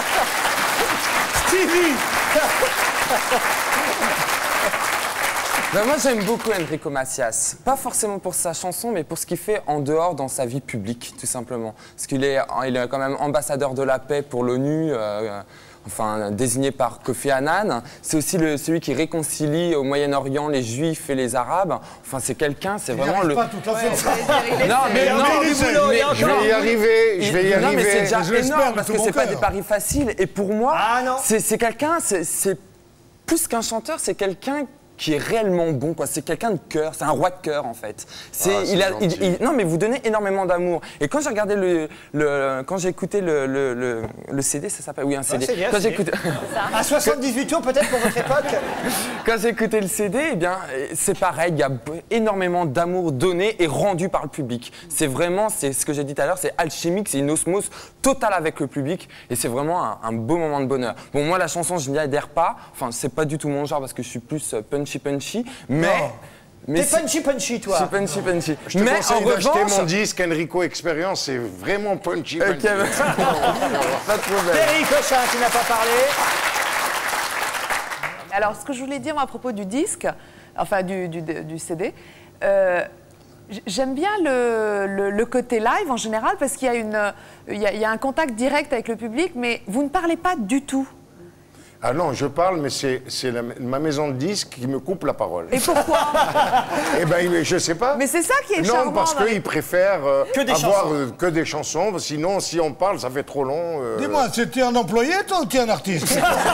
Stevie. Ben moi j'aime beaucoup Enrico Macias, pas forcément pour sa chanson mais pour ce qu'il fait en dehors dans sa vie publique tout simplement. Parce qu'il est, il est quand même ambassadeur de la paix pour l'ONU, euh, enfin désigné par Kofi Annan. C'est aussi le, celui qui réconcilie au Moyen-Orient les Juifs et les Arabes. Enfin c'est quelqu'un, c'est vraiment le... pas tout à fait. Ouais, non mais non, mais, mais, je vais y arriver, je vais y non, arriver. mais c'est déjà je énorme parce de que tout c'est mon pas cœur. des paris faciles. Et pour moi, Ah, non. c'est quelqu'un, c'est plus qu'un chanteur, c'est quelqu'un qui est réellement bon, quoi. C'est quelqu'un de cœur, c'est un roi de cœur en fait. C'est, Ah, il a, il, gentil. il- non mais vous donnez énormément d'amour. Et quand j'ai regardé le, le quand j'ai écouté le, le, le, le C D, ça s'appelle, oui un C D. c'est bien, quand c'est j'ai bien. écouté, À soixante-dix-huit tours, peut-être pour votre époque. quand j'ai écouté le C D, eh bien c'est pareil, il y a énormément d'amour donné et rendu par le public. C'est vraiment, c'est ce que j'ai dit tout à l'heure, c'est alchimique, c'est une osmose totale avec le public et c'est vraiment un, un beau moment de bonheur. Bon moi la chanson je n'y adhère pas, enfin c'est pas du tout mon genre parce que je suis plus euh, punchy punchy, mais Non. mais T'es si- punchy punchy, toi. je suis punchy punchy. Je te mais en conseille d'acheter revanche, mon disque Enrico Experience, c'est vraiment punchy. Ok, punchy. pas de problème. Thierry Cochin, qui n'a pas parlé. Alors, ce que je voulais dire moi, à propos du disque, enfin du, du, du C D, euh, j- j'aime bien le, le- le côté live en général parce qu'il y a, une, il y a, il y a un contact direct avec le public, mais vous ne parlez pas du tout. Ah non, je parle, mais c'est c'est la- ma maison de disques qui me coupe la parole. Et pourquoi? Eh ben, il- je sais pas. Mais c'est ça qui est Non, charmant. parce dans- qu'ils préfèrent euh, Que des avoir chansons. euh, que des chansons. Sinon, si on parle, ça fait trop long. euh. Dis-moi, c'était un employé, toi, ou t'es un artiste?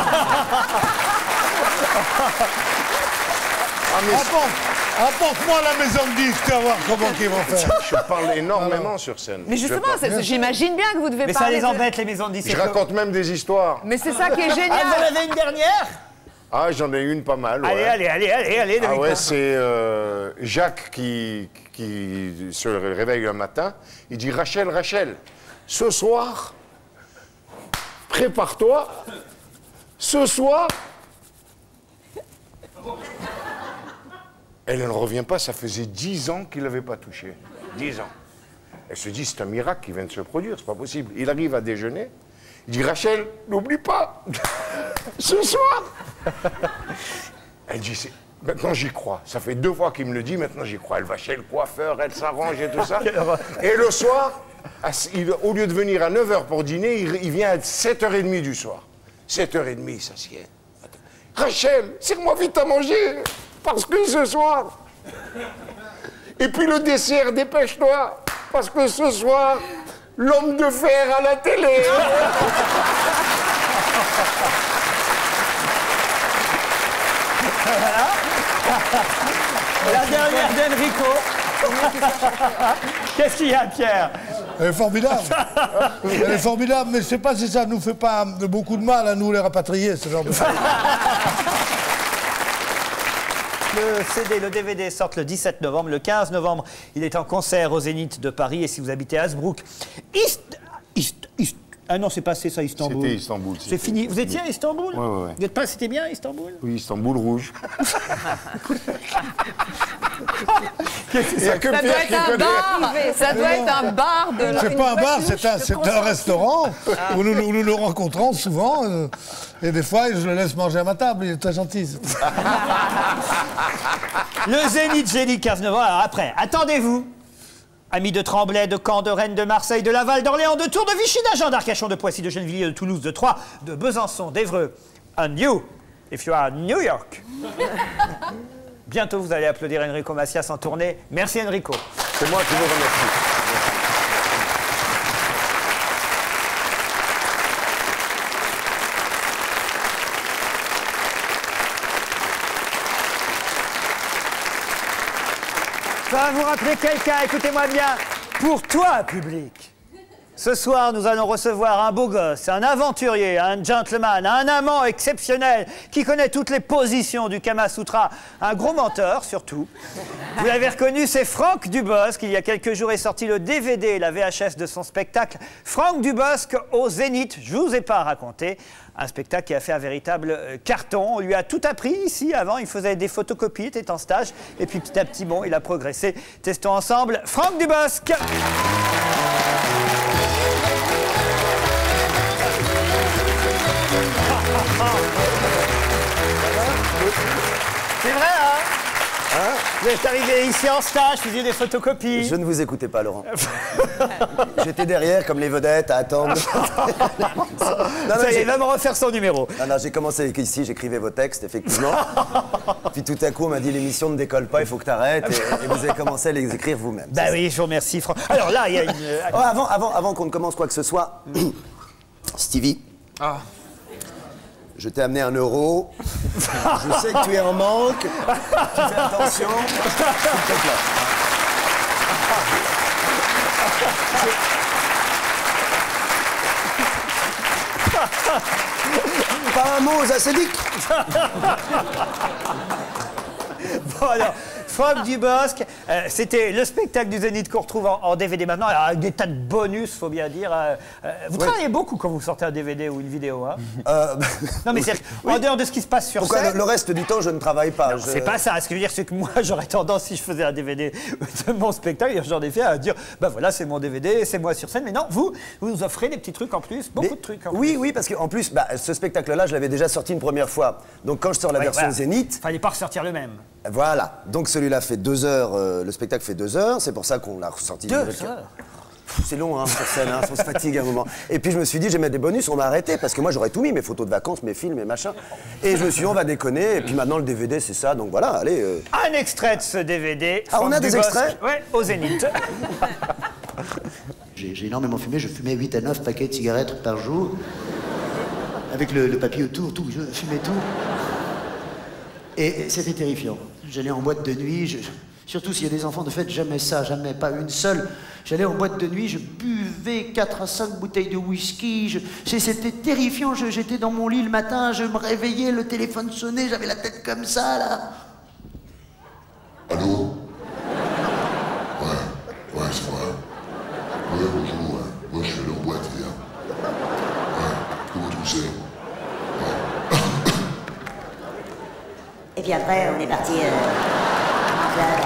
Ah, mais Apporte, apporte-moi la maison de disques, tu vas voir comment ils vont faire. je parle énormément sur scène. Mais Je justement, parle- c'est- j'imagine bien que vous devez Mais ça parler. les de- embête, les maisons de disques. Je raconte même des histoires. Mais c'est ça qui est Ah, génial. vous en avez une dernière? Ah, j'en ai une pas mal. Allez, ouais. allez, allez, allez, allez. Ah Dominique. ouais, c'est euh, Jacques qui, qui se réveille un matin. Il dit Rachel, Rachel, ce soir, prépare-toi. Ce soir. Elle ne revient pas, ça faisait dix ans qu'il n'avait pas touché. Dix ans. Elle se dit, c'est un miracle qui vient de se produire, c'est pas possible. Il arrive à déjeuner, il dit, Rachel, n'oublie pas, ce soir. Elle dit, c'est- maintenant j'y crois. Ça fait deux fois qu'il me le dit, maintenant j'y crois. Elle va chez le coiffeur, elle s'arrange et tout ça. Et le soir, à- il- au lieu de venir à neuf heures pour dîner, il, il vient à sept heures trente du soir. sept heures trente, il s'assied. Rachel, serre-moi vite à manger, parce que ce soir. Et puis le dessert, dépêche-toi, parce que ce soir, l'homme de fer à la télé. La dernière d'Enrico. Qu'est-ce qu'il y a, Pierre? Elle est formidable. Elle est formidable, mais je sais pas si ça nous fait pas de beaucoup de mal à nous les rapatrier, ce genre de choses. Le C D, le D V D sortent le dix-sept novembre. Le quinze novembre, il est en concert au Zénith de Paris. Et si vous habitez Hasbrook, Ist... Ist... Ist... Ah non, c'est passé ça, Istanbul. C'était Istanbul. C'est c'était- fini. Vous étiez à Istanbul? Ouais, ouais, ouais. Vous n'êtes pas... C'était bien, Istanbul? Oui, Istanbul rouge. Qu'est-ce que Il y a c'est? que Ça doit Pierre être qui un connaît. bar. Ça doit être un bar de. C'est pas un bar, c'est un, c'est un restaurant Ah. où nous, nous nous le rencontrons souvent. euh, et des fois, je le laisse manger à ma table, il est très gentil. Le Zénith Génie, quinze novembre. Alors après, attendez-vous. Amis de Tremblay, de Caen, de Rennes, de Marseille, de Laval, d'Orléans, de Tours, de Vichy, d'Agen, d'Arcachon, de Poissy, de Gennevilliers, de Toulouse, de Troyes, de Besançon, d'Évreux. And you, if you are New York. Bientôt, vous allez applaudir Enrico Macias en tournée. Merci Enrico. C'est moi qui vous remercie. Ça va vous rappeler quelqu'un, écoutez-moi bien. Pour toi, public, ce soir, nous allons recevoir un beau gosse, un aventurier, un gentleman, un amant exceptionnel qui connaît toutes les positions du Kama Sutra, un gros menteur surtout. Vous l'avez reconnu, c'est Franck Dubosc. Il y a quelques jours est sorti le D V D et la V H S de son spectacle Franck Dubosc au Zénith. Je vous ai pas raconté. Un spectacle qui a fait un véritable euh, carton. On lui a tout appris ici. Avant, il faisait des photocopies, il était en stage. Et puis petit à petit, bon, il a progressé. Testons ensemble Franck Dubosc. C'est vrai, hein? Vous êtes arrivé ici en stage, faisiez des photocopies. Je ne vous écoutais pas, Laurent. J'étais derrière, comme les vedettes, à attendre. non, non, ça y est, il va me refaire son numéro. Non, non, j'ai commencé avec ici, j'écrivais vos textes, effectivement. Puis tout à coup, on m'a dit l'émission ne décolle pas, il faut que tu arrêtes. Et, et vous avez commencé à les écrire vous-même. Bah oui, je vous remercie, Franck. Alors là, il y a une. Oh, avant avant, avant qu'on ne commence quoi que ce soit, Stevie. Ah. Je t'ai amené un euro. Je sais que tu es en manque. Tu fais attention. S'il te plaît. Pas un mot aux acédiques. Bon alors, Franck Dubosc, euh, c'était le spectacle du Zénith qu'on retrouve en, en D V D maintenant, alors avec des tas de bonus, faut bien dire. Euh, euh, vous ouais. travaillez beaucoup quand vous sortez un D V D ou une vidéo, hein euh, Non mais c'est oui. En dehors de ce qui se passe sur Pourquoi scène... le, le reste du temps, je ne travaille pas. Je... C'est pas ça. Ce que je veux dire, c'est que moi, j'aurais tendance, si je faisais un D V D de mon spectacle, j'en ai fait à dire, ben voilà, c'est mon D V D, c'est moi sur scène. Mais non, vous, vous nous offrez des petits trucs en plus, beaucoup mais, de trucs en oui, plus. Oui, parce qu'en plus, bah, ce spectacle-là, je l'avais déjà sorti une première fois. Donc quand je sors la ouais, version voilà. Zénith... Fallait pas ressortir le même. Voilà. Donc celui-là fait deux heures, euh, le spectacle fait deux heures, c'est pour ça qu'on l'a ressorti. Deux heures. C'est long, hein, sur scène, hein, on se fatigue à un moment. Et puis je me suis dit, je vais mettre des bonus, on m'a arrêté, parce que moi j'aurais tout mis, mes photos de vacances, mes films, mes machins. Et je me suis dit, on va déconner, et puis maintenant le D V D c'est ça, donc voilà, allez. Euh... Un extrait de ce D V D. Ah, on a des Dubosc, extraits ouais, au Zénith. J'ai énormément fumé, je fumais huit à neuf paquets de cigarettes par jour, avec le, le papier autour, tout, je fumais tout. Et, et c'était terrifiant. J'allais en boîte de nuit, je... surtout s'il y a des enfants de fête, jamais ça, jamais, pas une seule. J'allais en boîte de nuit, je buvais quatre à cinq bouteilles de whisky, je... c'était terrifiant, j'étais dans mon lit le matin, je me réveillais, le téléphone sonnait, j'avais la tête comme ça, là. Allô? Ouais, ouais, c'est moi. Ouais, bonjour, ouais. Moi, je suis allé en boîte hier. Ouais, comment tu sais? Et puis après, on est parti euh, en club.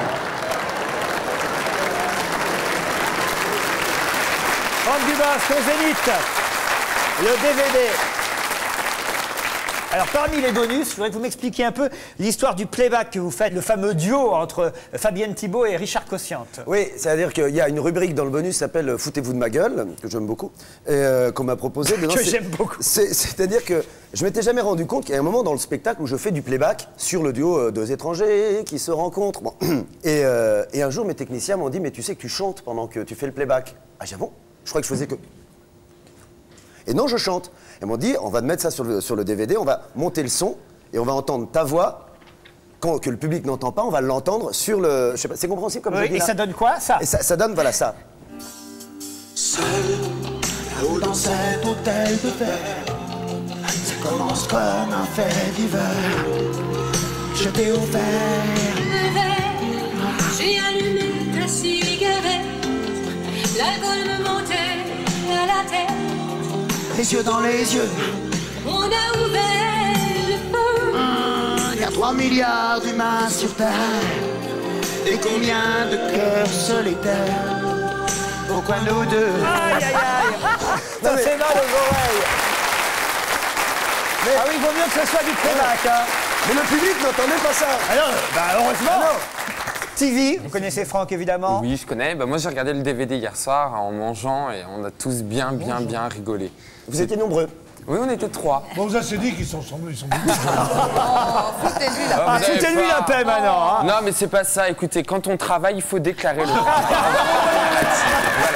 Franck Dubosc au Zénith, le D V D. Alors, parmi les bonus, je voudrais que vous m'expliquiez un peu l'histoire du playback que vous faites, le fameux duo entre Fabienne Thibault et Richard Cossiante. Oui, c'est-à-dire qu'il y a une rubrique dans le bonus qui s'appelle « Foutez-vous de ma gueule », que j'aime beaucoup, et euh, qu'on m'a proposé. Que j'aime beaucoup. C'est-à-dire que je m'étais jamais rendu compte qu'il y a un moment dans le spectacle où je fais du playback sur le duo deux étrangers qui se rencontrent. Bon. Et, euh, et un jour, mes techniciens m'ont dit « Mais tu sais que tu chantes pendant que tu fais le playback ». Ah, j'ai dit « Bon, je crois que je faisais que... » Et non, je chante. Ils m'ont dit, on va te mettre ça sur le, sur le D V D, on va monter le son et on va entendre ta voix quand, que le public n'entend pas, on va l'entendre sur le... Je sais pas, c'est compréhensible comme oui, je dis et là. Ça donne quoi, ça? Et ça, ça donne, voilà, ça. Seul, là-haut dans cet hôtel de verre, ça commence comme un fait divers. Je t'ai offert un verre, j'ai allumé ta cigarette, l'alcool me montait à la tête. Les yeux dans les yeux, on a ouvert le feu. Il y a trois milliards d'humains sur Terre. Et combien de cœurs solitaires? Pourquoi nous deux? Aïe, aïe, aïe. Ça fait mal aux oreilles. Mais, ah oui, il vaut mieux que ce soit du playback. Hein. Mais le public n'entendait pas ça. Alors, bah heureusement. Alors. T V, vous connaissez Franck évidemment? Oui, je connais. Bah, moi j'ai regardé le D V D hier soir en mangeant et on a tous bien, bien, bien rigolé. Vous étiez nombreux? Oui, on était trois. Bon, vous avez dit qu'ils sont ils sont Oh, foutez-lui la paix. Ah, foutez-lui la paix maintenant. Hein. Non, mais c'est pas ça. Écoutez, quand on travaille, il faut déclarer le travail. Voilà.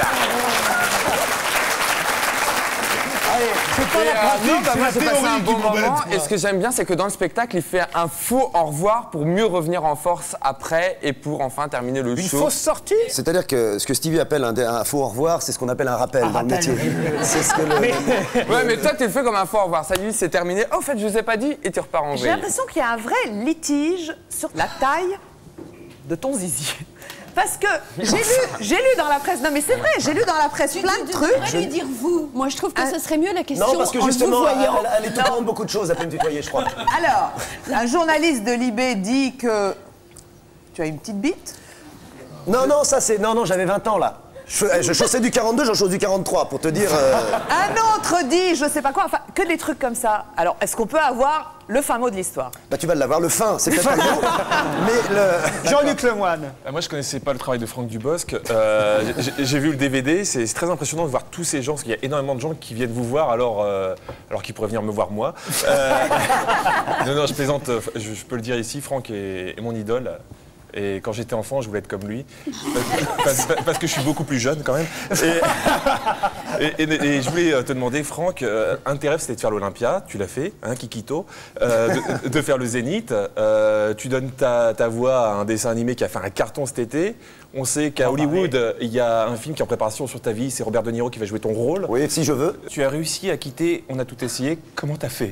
Allez, c'est pas et, la pratique, euh, non, bah, moi j'ai passé un bon moment. Mettre, et ce que j'aime bien, c'est que dans le spectacle, il fait un faux au revoir pour mieux revenir en force après et pour enfin terminer le Une show. Une fausse sortie? C'est-à-dire que ce que Stevie appelle un, un faux au revoir, c'est ce qu'on appelle un rappel un dans rappel. le métier. C'est ce que le... mais... Ouais, mais toi, tu le fais comme un faux au revoir. Salut, c'est terminé. Oh, en fait, je vous ai pas dit et tu repars en vrille. J'ai l'impression qu'il y a un vrai litige sur la taille de ton zizi. Parce que j'ai lu, j'ai lu dans la presse, non mais c'est vrai, j'ai lu dans la presse tu plein dis, de tu trucs. devrais lui dire vous. Moi je trouve que ah. ce serait mieux la question Non, parce que en justement, vous voyant. elle, elle est au courant de beaucoup de choses, à peine tutoyer, je crois. Alors, un journaliste de Libé dit que tu as une petite bite. Non, non, ça c'est... Non, non, j'avais vingt ans là. Je, je chaussais du quarante-deux, j'en chausse du quarante-trois, pour te dire... Euh... Un autre dit, je sais pas quoi, enfin, que des trucs comme ça. Alors, est-ce qu'on peut avoir le fin mot de l'histoire? Bah, tu vas l'avoir, le fin, c'est peut-être pas le mot, mais le... Jean-Luc Lemoyne. Euh, moi, je connaissais pas le travail de Franck Dubosc. Euh, J'ai vu le D V D, c'est très impressionnant de voir tous ces gens, parce qu'il y a énormément de gens qui viennent vous voir alors, euh, alors qu'ils pourraient venir me voir moi. Euh... non, non, je plaisante, je, je peux le dire ici, Franck est, est mon idole. Et quand j'étais enfant, je voulais être comme lui. Parce, parce, parce que je suis beaucoup plus jeune quand même. Et, et, et, et je voulais te demander, Franck, euh, un de tes rêves c'était de faire l'Olympia, tu l'as fait, hein, Kikito, euh, de, de faire le Zénith. Euh, tu donnes ta, ta voix à un dessin animé qui a fait un carton cet été. On sait qu'à Hollywood, il y a un film qui est en préparation sur ta vie, c'est Robert De Niro qui va jouer ton rôle. Oui, si je veux. Tu as réussi à quitter On a tout essayé. Comment t'as fait?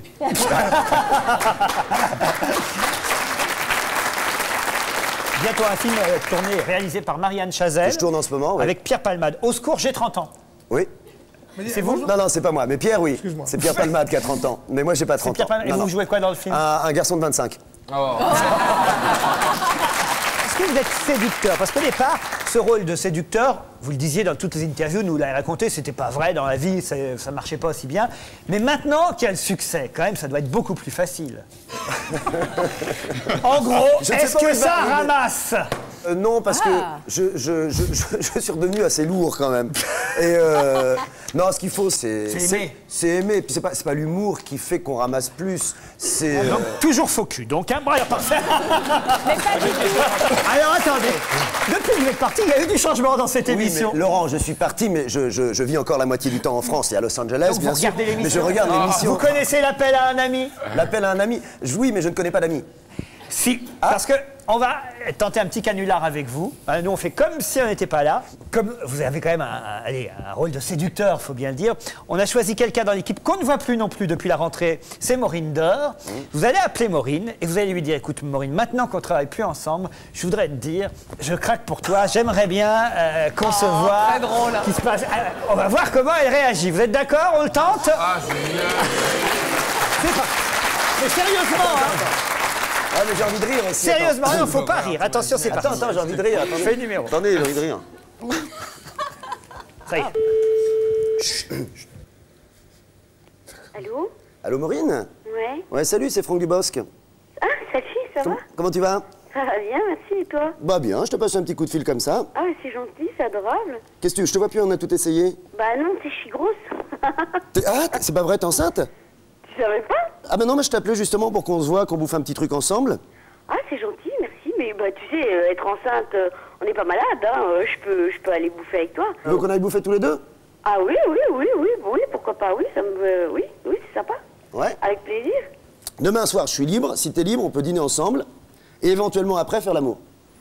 Bientôt un film euh, tourné, réalisé par Marianne Chazelle. Je tourne en ce moment, oui. Avec Pierre Palmade. Au secours, j'ai trente ans. Oui. C'est vous? Non, non, c'est pas moi. Mais Pierre, oui. C'est Pierre Palmade qui a trente ans. Mais moi, j'ai pas trente ans. Et non, vous non. jouez quoi dans le film? un, un garçon de vingt-cinq. Oh. Est-ce que vous êtes séducteur? Parce qu'au départ, ce rôle de séducteur, vous le disiez dans toutes les interviews, nous l'avez raconté, c'était pas vrai dans la vie, ça, ça marchait pas aussi bien. Mais maintenant qu'il y a le succès, quand même, ça doit être beaucoup plus facile. En gros, est-ce que ça ramasse? Euh, non, parce ah. que je, je, je, je, je suis redevenu assez lourd quand même. Et euh, non, ce qu'il faut, c'est... C'est aimer. C'est aimer. Puis c'est pas, pas l'humour qui fait qu'on ramasse plus. C'est... Donc, euh... toujours faux cul. Donc, hein, bon, alors, parfait. Alors, attendez. Depuis que vous êtes parti, il y a eu du changement dans cette oui, émission. Mais, Laurent, je suis parti, mais je, je, je vis encore la moitié du temps en France et à Los Angeles, Donc, bien vous sûr. regardez l'émission. Mais je regarde Ah. l'émission. Vous connaissez l'appel à un ami? L'appel à un ami? Oui, mais je ne connais pas d'amis. Si, ah. parce que on va tenter un petit canular avec vous. Nous, on fait comme si on n'était pas là. Comme vous avez quand même un, un, allez, un rôle de séducteur, faut bien le dire. On a choisi quelqu'un dans l'équipe qu'on ne voit plus non plus depuis la rentrée. C'est Maureen Dore. Mmh. Vous allez appeler Maureen et vous allez lui dire, écoute Maureen, maintenant qu'on travaille plus ensemble, je voudrais te dire, je craque pour toi. J'aimerais bien euh, concevoir. Oh, très drôle. Qui se passe. Alors, on va voir comment elle réagit. Vous êtes d'accord? On le tente? Ah, génial. C'est pas. Mais sérieusement, hein. Ah, mais j'ai envie de rire aussi. Sérieusement, attends. non, faut pas rire. Attention, c'est parti. Attends, attends, j'ai envie de rire. Attendez. Je fais le numéro. Attendez, j'ai envie de rire. Ça y est. Allô? Allô, Maureen? Ouais. Ouais, salut, c'est Franck Dubosc. Ah, salut, ça va? Comment tu vas? Ça va bien, merci, et toi? Bah bien, je te passe un petit coup de fil comme ça. Ah, c'est gentil, c'est adorable. Qu'est-ce que tu... Je te vois plus, on a tout essayé. Bah non, tu sais, je suis grosse. Ah, c'est pas vrai, t'es enceinte? Tu savais pas? Ah bah non, mais je t'appelais justement pour qu'on se voit, qu'on bouffe un petit truc ensemble. Ah, c'est gentil, merci, mais bah tu sais, euh, être enceinte, euh, on n'est pas malade, hein, euh, je peux, je peux aller bouffer avec toi. Donc on aille bouffer tous les deux? Ah oui, oui, oui, oui, oui, pourquoi pas, oui, ça me... Euh, oui, oui, c'est sympa. Ouais. Avec plaisir. Demain soir, je suis libre, si t'es libre, on peut dîner ensemble, et éventuellement après faire l'amour.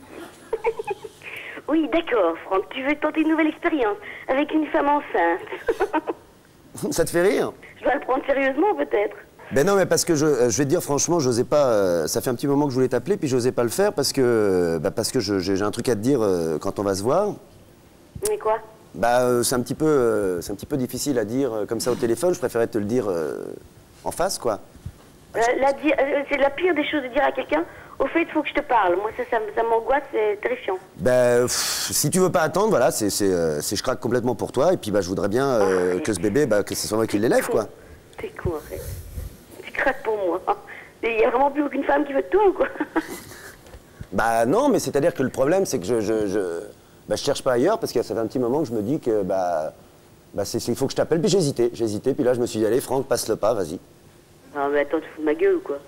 Oui, d'accord, Franck, tu veux tenter une nouvelle expérience avec une femme enceinte. Ça te fait rire? Je dois le prendre sérieusement, peut-être. Ben non, mais parce que je, je vais te dire franchement, j'osais pas. Euh, ça fait un petit moment que je voulais t'appeler, puis j'osais pas le faire parce que, bah, parce que j'ai un truc à te dire euh, quand on va se voir. Mais quoi? Bah, euh, c'est un petit peu, euh, c'est un petit peu difficile à dire euh, comme ça au téléphone. Je préférais te le dire euh, en face, quoi. Euh, la di- euh, c'est la pire des choses de dire à quelqu'un. Au fait, il faut que je te parle. Moi, ça, ça, ça m'angoisse, c'est terrifiant. Ben, pff, si tu veux pas attendre, voilà, c'est, c'est, euh, c'est je craque complètement pour toi. Et puis, bah, je voudrais bien euh, que ce bébé, bah, que ce soit moi qui l'élève, quoi. T'es con, arrête. Tu craques pour moi. Il y a vraiment plus aucune femme qui veut de toi, ou quoi? Bah non, mais c'est-à-dire que le problème, c'est que je, je, je, bah, je cherche pas ailleurs parce que ça fait un petit moment que je me dis que bah, bah c'est, c'est, il faut que je t'appelle. Puis j'ai hésité, j'ai hésité. Puis là, je me suis dit, allez, Franck, passe le pas, vas-y. Ah, mais attends, tu fous de ma gueule ou quoi?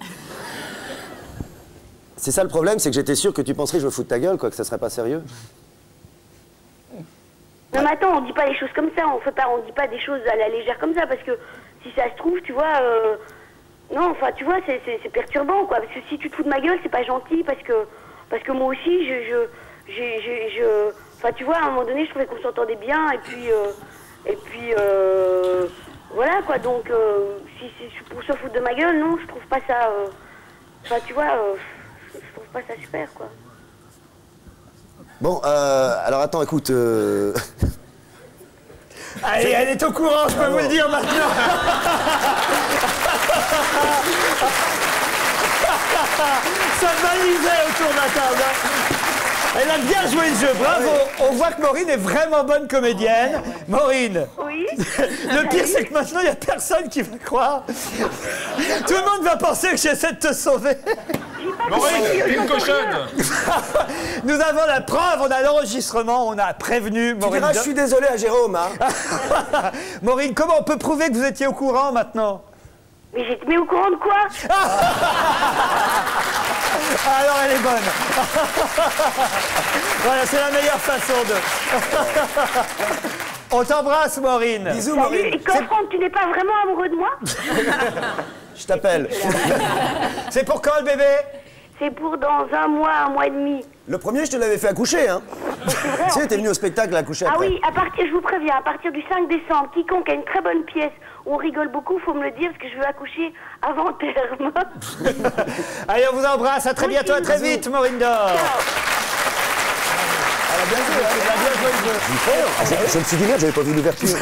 C'est ça le problème, c'est que j'étais sûr que tu penserais que je me fous de ta gueule, quoi, que ça serait pas sérieux. Non, mais attends, on dit pas les choses comme ça. On fait pas, on dit pas des choses à la légère comme ça parce que si ça se trouve, tu vois. Euh... Non, enfin, tu vois, c'est, c'est, c'est perturbant, quoi. Parce que si tu te fous de ma gueule, c'est pas gentil parce que parce que moi aussi, je, je, je, je, je... enfin, tu vois, à un moment donné, je trouvais qu'on s'entendait bien et puis euh... et puis euh... voilà, quoi. Donc, euh... si c'est pour se foutre de ma gueule, non, je trouve pas ça. Euh... Enfin, tu vois, euh... je trouve pas ça super, quoi. Bon, euh, alors attends, écoute. Euh... Allez, elle est au courant, je peux vous le dire maintenant. Ça balisait autour de la table. Elle a bien joué le jeu, bravo. On voit que Maureen est vraiment bonne comédienne. Maureen. Oui. Le pire, c'est que maintenant, il n'y a personne qui va croire. Tout le monde va penser que j'essaie de te sauver. Maureen, t'es une cochonne. Nous avons la preuve, on a l'enregistrement, on a prévenu Maureen. Tu diras, je suis désolé à Jérôme. Hein. Maureen, comment on peut prouver que vous étiez au courant maintenant? Mais j'étais mais au courant de quoi? Alors elle est bonne. Voilà, c'est la meilleure façon de... On t'embrasse, Maureen. Bisous, Salut. Maureen. Et Franck, tu n'es pas vraiment amoureux de moi? Je t'appelle. C'est pour quand le bébé? C'est pour dans un mois, un mois et demi. Le premier, je te l'avais fait accoucher, hein. Tu sais, t'es venu au spectacle accoucher Ah après. oui, à partir, je vous préviens, à partir du cinq décembre, quiconque a une très bonne pièce où on rigole beaucoup, faut me le dire parce que je veux accoucher avant terme. Allez, on vous embrasse. À très bientôt, à très vite, Maureen Dor. Elle a bien joué, hein, elle a bien joué le jeu. Ah, je, je me suis dit, merde, j'avais pas vu l'ouverture.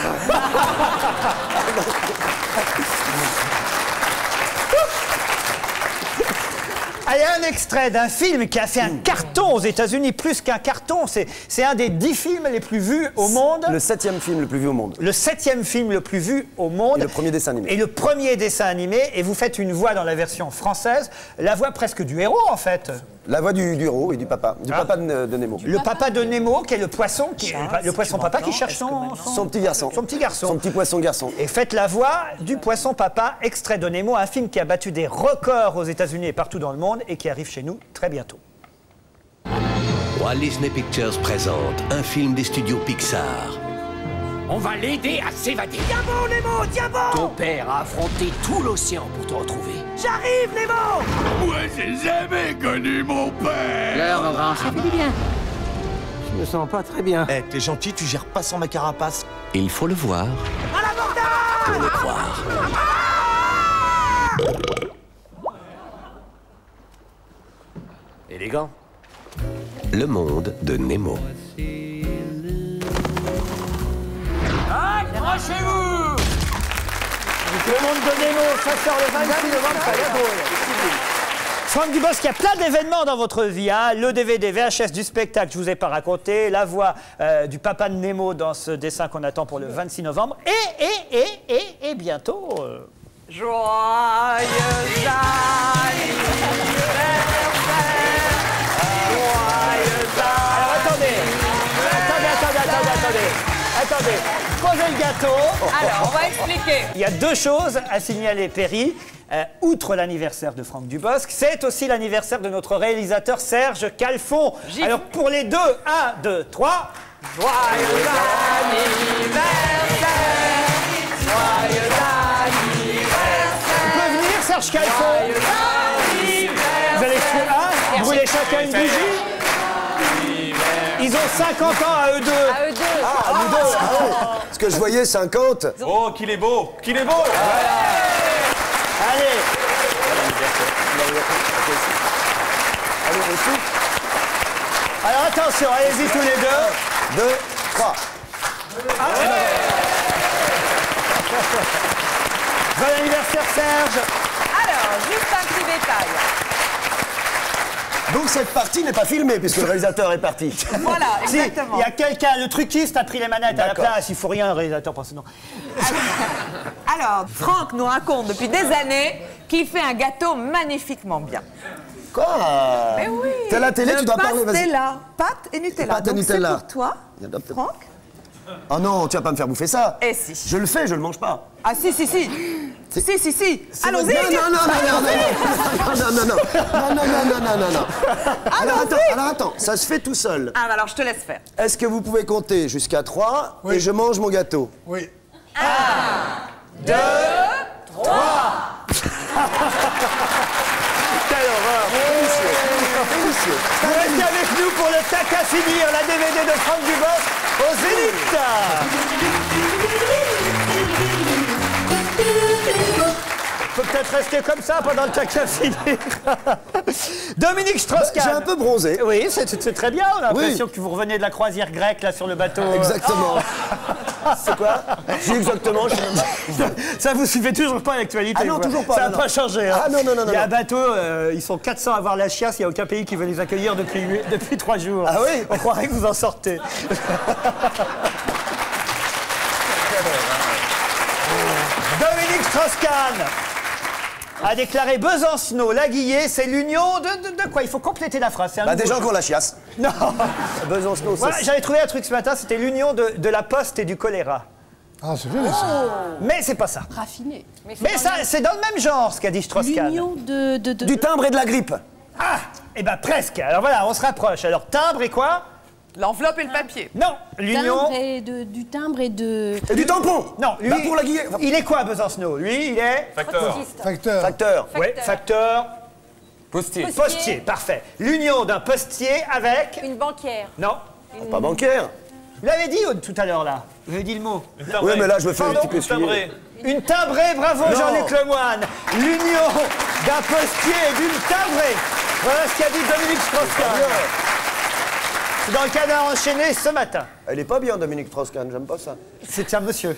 Allez, un extrait d'un film qui a fait un carton aux États-Unis, plus qu'un carton. C'est un des dix films les plus vus au monde. Le septième film le plus vu au monde. Le septième film le plus vu au monde. Et le premier dessin animé. Et le premier dessin animé. Et vous faites une voix dans la version française, la voix presque du héros, en fait. La voix du, du héros et du papa, du ah. papa de, de Nemo. Le papa de Nemo, qui est le poisson, qui est le, le poisson papa qui cherche son, son... son petit garçon. Son petit garçon. Son petit poisson garçon. Et faites la voix du poisson papa, extrait de Nemo, un film qui a battu des records aux États-Unis et partout dans le monde et qui arrive chez nous très bientôt. Walt Disney Pictures présente un film des studios Pixar. On va l'aider à s'évader. Tiens bon, Nemo, tiens bon! Ton père a affronté tout l'océan pour te retrouver. J'arrive, Nemo! Moi, j'ai jamais connu mon père! L'heure, mon grand, ça fait du bien. Je me sens pas très bien. Eh, t'es gentil, tu gères pas sans ma carapace. Il faut le voir. À l'abordage! Pour le croire. Élégant. Le monde de Nemo. Accrochez-vous! Le monde de Nemo, ça sort le vingt-six novembre, ça va drôle. Franck Dubosc, il y a plein d'événements dans votre vie. Hein. Le D V D V H S du spectacle, je ne vous ai pas raconté. La voix euh, du papa de Nemo dans ce dessin qu'on attend pour le vingt-six novembre. Et, et, et, et, et bientôt... Euh... Joyeux anniversaire. Alors attendez. Attendez, attendez, attendez, attendez. Attendez. Posez le gâteau. Alors, on va expliquer. Il y a deux choses à signaler, Perry. Euh, outre l'anniversaire de Franck Dubosc, c'est aussi l'anniversaire de notre réalisateur Serge Calfon. Gif. Alors pour les deux, un, deux, trois. Joyeux anniversaire. Joyeux anniversaire. Vous pouvez venir, Serge Calfon. Joyeux anniversaire. Vous allez hein, brûler chacun une bougie. Ils ont cinquante ans à eux deux. À eux deux. Ah, à nous deux. Ah, ouais. Parce que je voyais cinquante. Oh, qu'il est beau, qu'il est beau. Ouais. Allez. Allez, aussi. Alors attention, allez-y tous les deux. Deux, trois. Ah, ouais. Bon anniversaire, Serge. Alors, juste un petit détail. Donc cette partie n'est pas filmée puisque le réalisateur est parti. Voilà, si, exactement. il y a quelqu'un, le truquiste a pris les manettes à la place, il faut rien, le réalisateur pense non. Alors, Franck nous raconte depuis des années qu'il fait un gâteau magnifiquement bien. Quoi? Mais oui. T'es à la télé, Le tu dois parler, vas-y. Nutella, pâte et Nutella. Pâte et Donc Nutella. c'est pour toi, Franck. Oh non, tu vas pas me faire bouffer ça. Eh si. Je le fais, je le mange pas. Ah si, si, si. Si, si, si. Allons-y. Non, non, non, non, non, non, non, non, non, non, non, non, non, non, non. Alors attends, alors attends, ça se fait tout seul. Ah, alors je te laisse faire. Est-ce que vous pouvez compter jusqu'à trois Oui. et je mange mon gâteau? Oui. Un, deux, trois. Quelle horreur. Délicieux. Vous restez avec nous pour le tac à finir, la D V D de Franck Dubosc au Zénith. Faut peut-être rester comme ça pendant le tac à finir. Dominique Strauss-Kahn. J'ai un peu bronzé. Oui, c'est très bien. On a l'impression Oui. que vous revenez de la croisière grecque là sur le bateau. Exactement. Oh. C'est quoi? Si, exactement. Je... Ça, vous suivez toujours pas l'actualité? Ah non, toujours pas. Ça n'a non, pas non. changé. Hein. Ah non, non, non. Il y a non. un bateau, euh, ils sont quatre cents à avoir la chiasse, il n'y a aucun pays qui veut les accueillir depuis, depuis trois jours. Ah oui? On croirait que vous en sortez. Dominique Strauss-Kahn a déclaré Besancenot, Laguillé, c'est l'union de, de, de quoi? Il faut compléter la phrase. Bah, des gens qui ont la chiasse. Non. Besancenot, voilà, ça. j'avais trouvé un truc ce matin, c'était l'union de, de la poste et du choléra. Ah, c'est joli, ça. Mais c'est pas ça. Raffiné. Mais ça, c'est dans le même genre, ce qu'a dit Strauss-Kahn. L'union de, de, de... Du timbre et de la grippe. Ah, eh ben presque. Alors voilà, on se rapproche. Alors timbre et quoi? L'enveloppe et le papier. Non, l'union. Timbre et de, du timbre et de... Et du tampon. Non, lui, bah, pour la guiller. il est quoi, Besancenot? Lui, il est... Facteur. Facteur. Facteur. Oui, facteur. Postier. Postier. Postier, parfait. L'union d'un postier avec... Une banquière. Non. Une... Pas bancaire. Vous l'avez dit tout à l'heure, là. Vous avez dit le mot. Oui, mais là, je me fais un Pardon, petit peu suivre. Une timbrée, bravo Non. Jean-Luc Lemoyne. L'union d'un postier et d'une timbrée. Voilà ce qu'a dit Dominique Strauss-Kahn. C'est dans le Canard enchaîné ce matin. Elle est pas bien, Dominique Strauss-Kahn, j'aime pas ça. C'est un monsieur.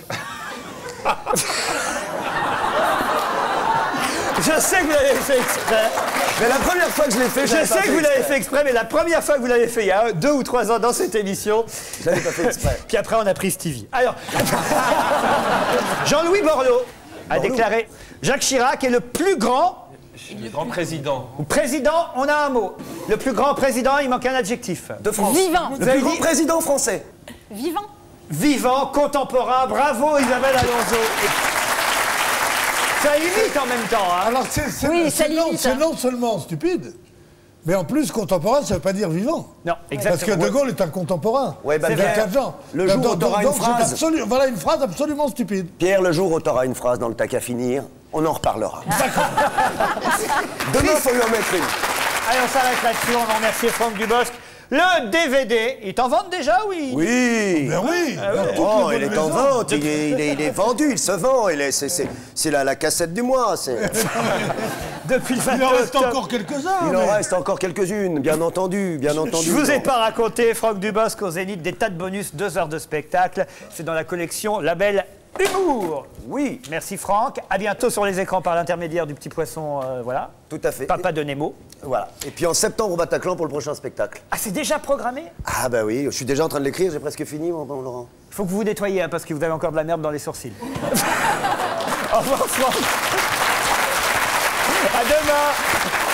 Je sais que vous l'avez fait exprès. Mais la première fois que je l'ai fait, Je j'avais sais pas que fait vous l'avez exprès. fait exprès, mais la première fois que vous l'avez fait, il y a deux ou trois ans dans cette émission, je l'avais pas fait exprès. Puis après, on a pris Stevie. Alors, Jean-Louis Borloo a Borloo. déclaré Jacques Chirac est le plus grand. Le grand président. Président, on a un mot. Le plus grand président, il manque un adjectif. De France. Vivant. Le Vous avez plus grand dit- président français. Vivant. Vivant, contemporain, bravo Isabelle Alonso. Ça limite en même temps. Hein. Alors, c'est c'est- Oui, ça c'est non, limite, c'est hein. non seulement stupide, mais en plus, contemporain, ça veut pas dire vivant. Non, Parce que exactement. De Gaulle est un contemporain. Ouais, bah, C'est Pierre, intelligent. le jour Donc- où t'auras donc, une c'est phrase- absolu- Voilà une phrase absolument stupide. Pierre, le jour où tu auras une phrase dans le tac à finir, on en reparlera. Demain, il faut lui en mettre une. Allez, on s'arrête là-dessus. On va remercier Franck Dubosc. Le D V D, ils t'en vendent déjà, oui? Oui. Ben oui. Ah ouais. dans toutes Oh, les il bonnes est en maisons. vente, il est, il est- il est vendu, il se vend, il est- c'est- c'est c'est la, la cassette du mois. c'est- Depuis le Il en vingt-deux reste octobre. encore quelques-uns. Il en mais- reste encore quelques-unes, bien entendu, bien entendu. Je vous ai pas raconté, Franck Dubosc, au Zénith, des tas de bonus, deux heures de spectacle. C'est dans la collection Label Humour. Oui, Merci Franck. À bientôt sur les écrans par l'intermédiaire du petit poisson, euh, voilà. tout à fait. Papa de Nemo. Voilà. Et puis en septembre au Bataclan pour le prochain spectacle. Ah, c'est déjà programmé? Ah bah oui, je suis déjà en train de l'écrire, j'ai presque fini, mon bon Laurent. Il faut que vous vous nettoyiez, hein, parce que vous avez encore de la merde dans les sourcils. Au revoir Franck. À demain.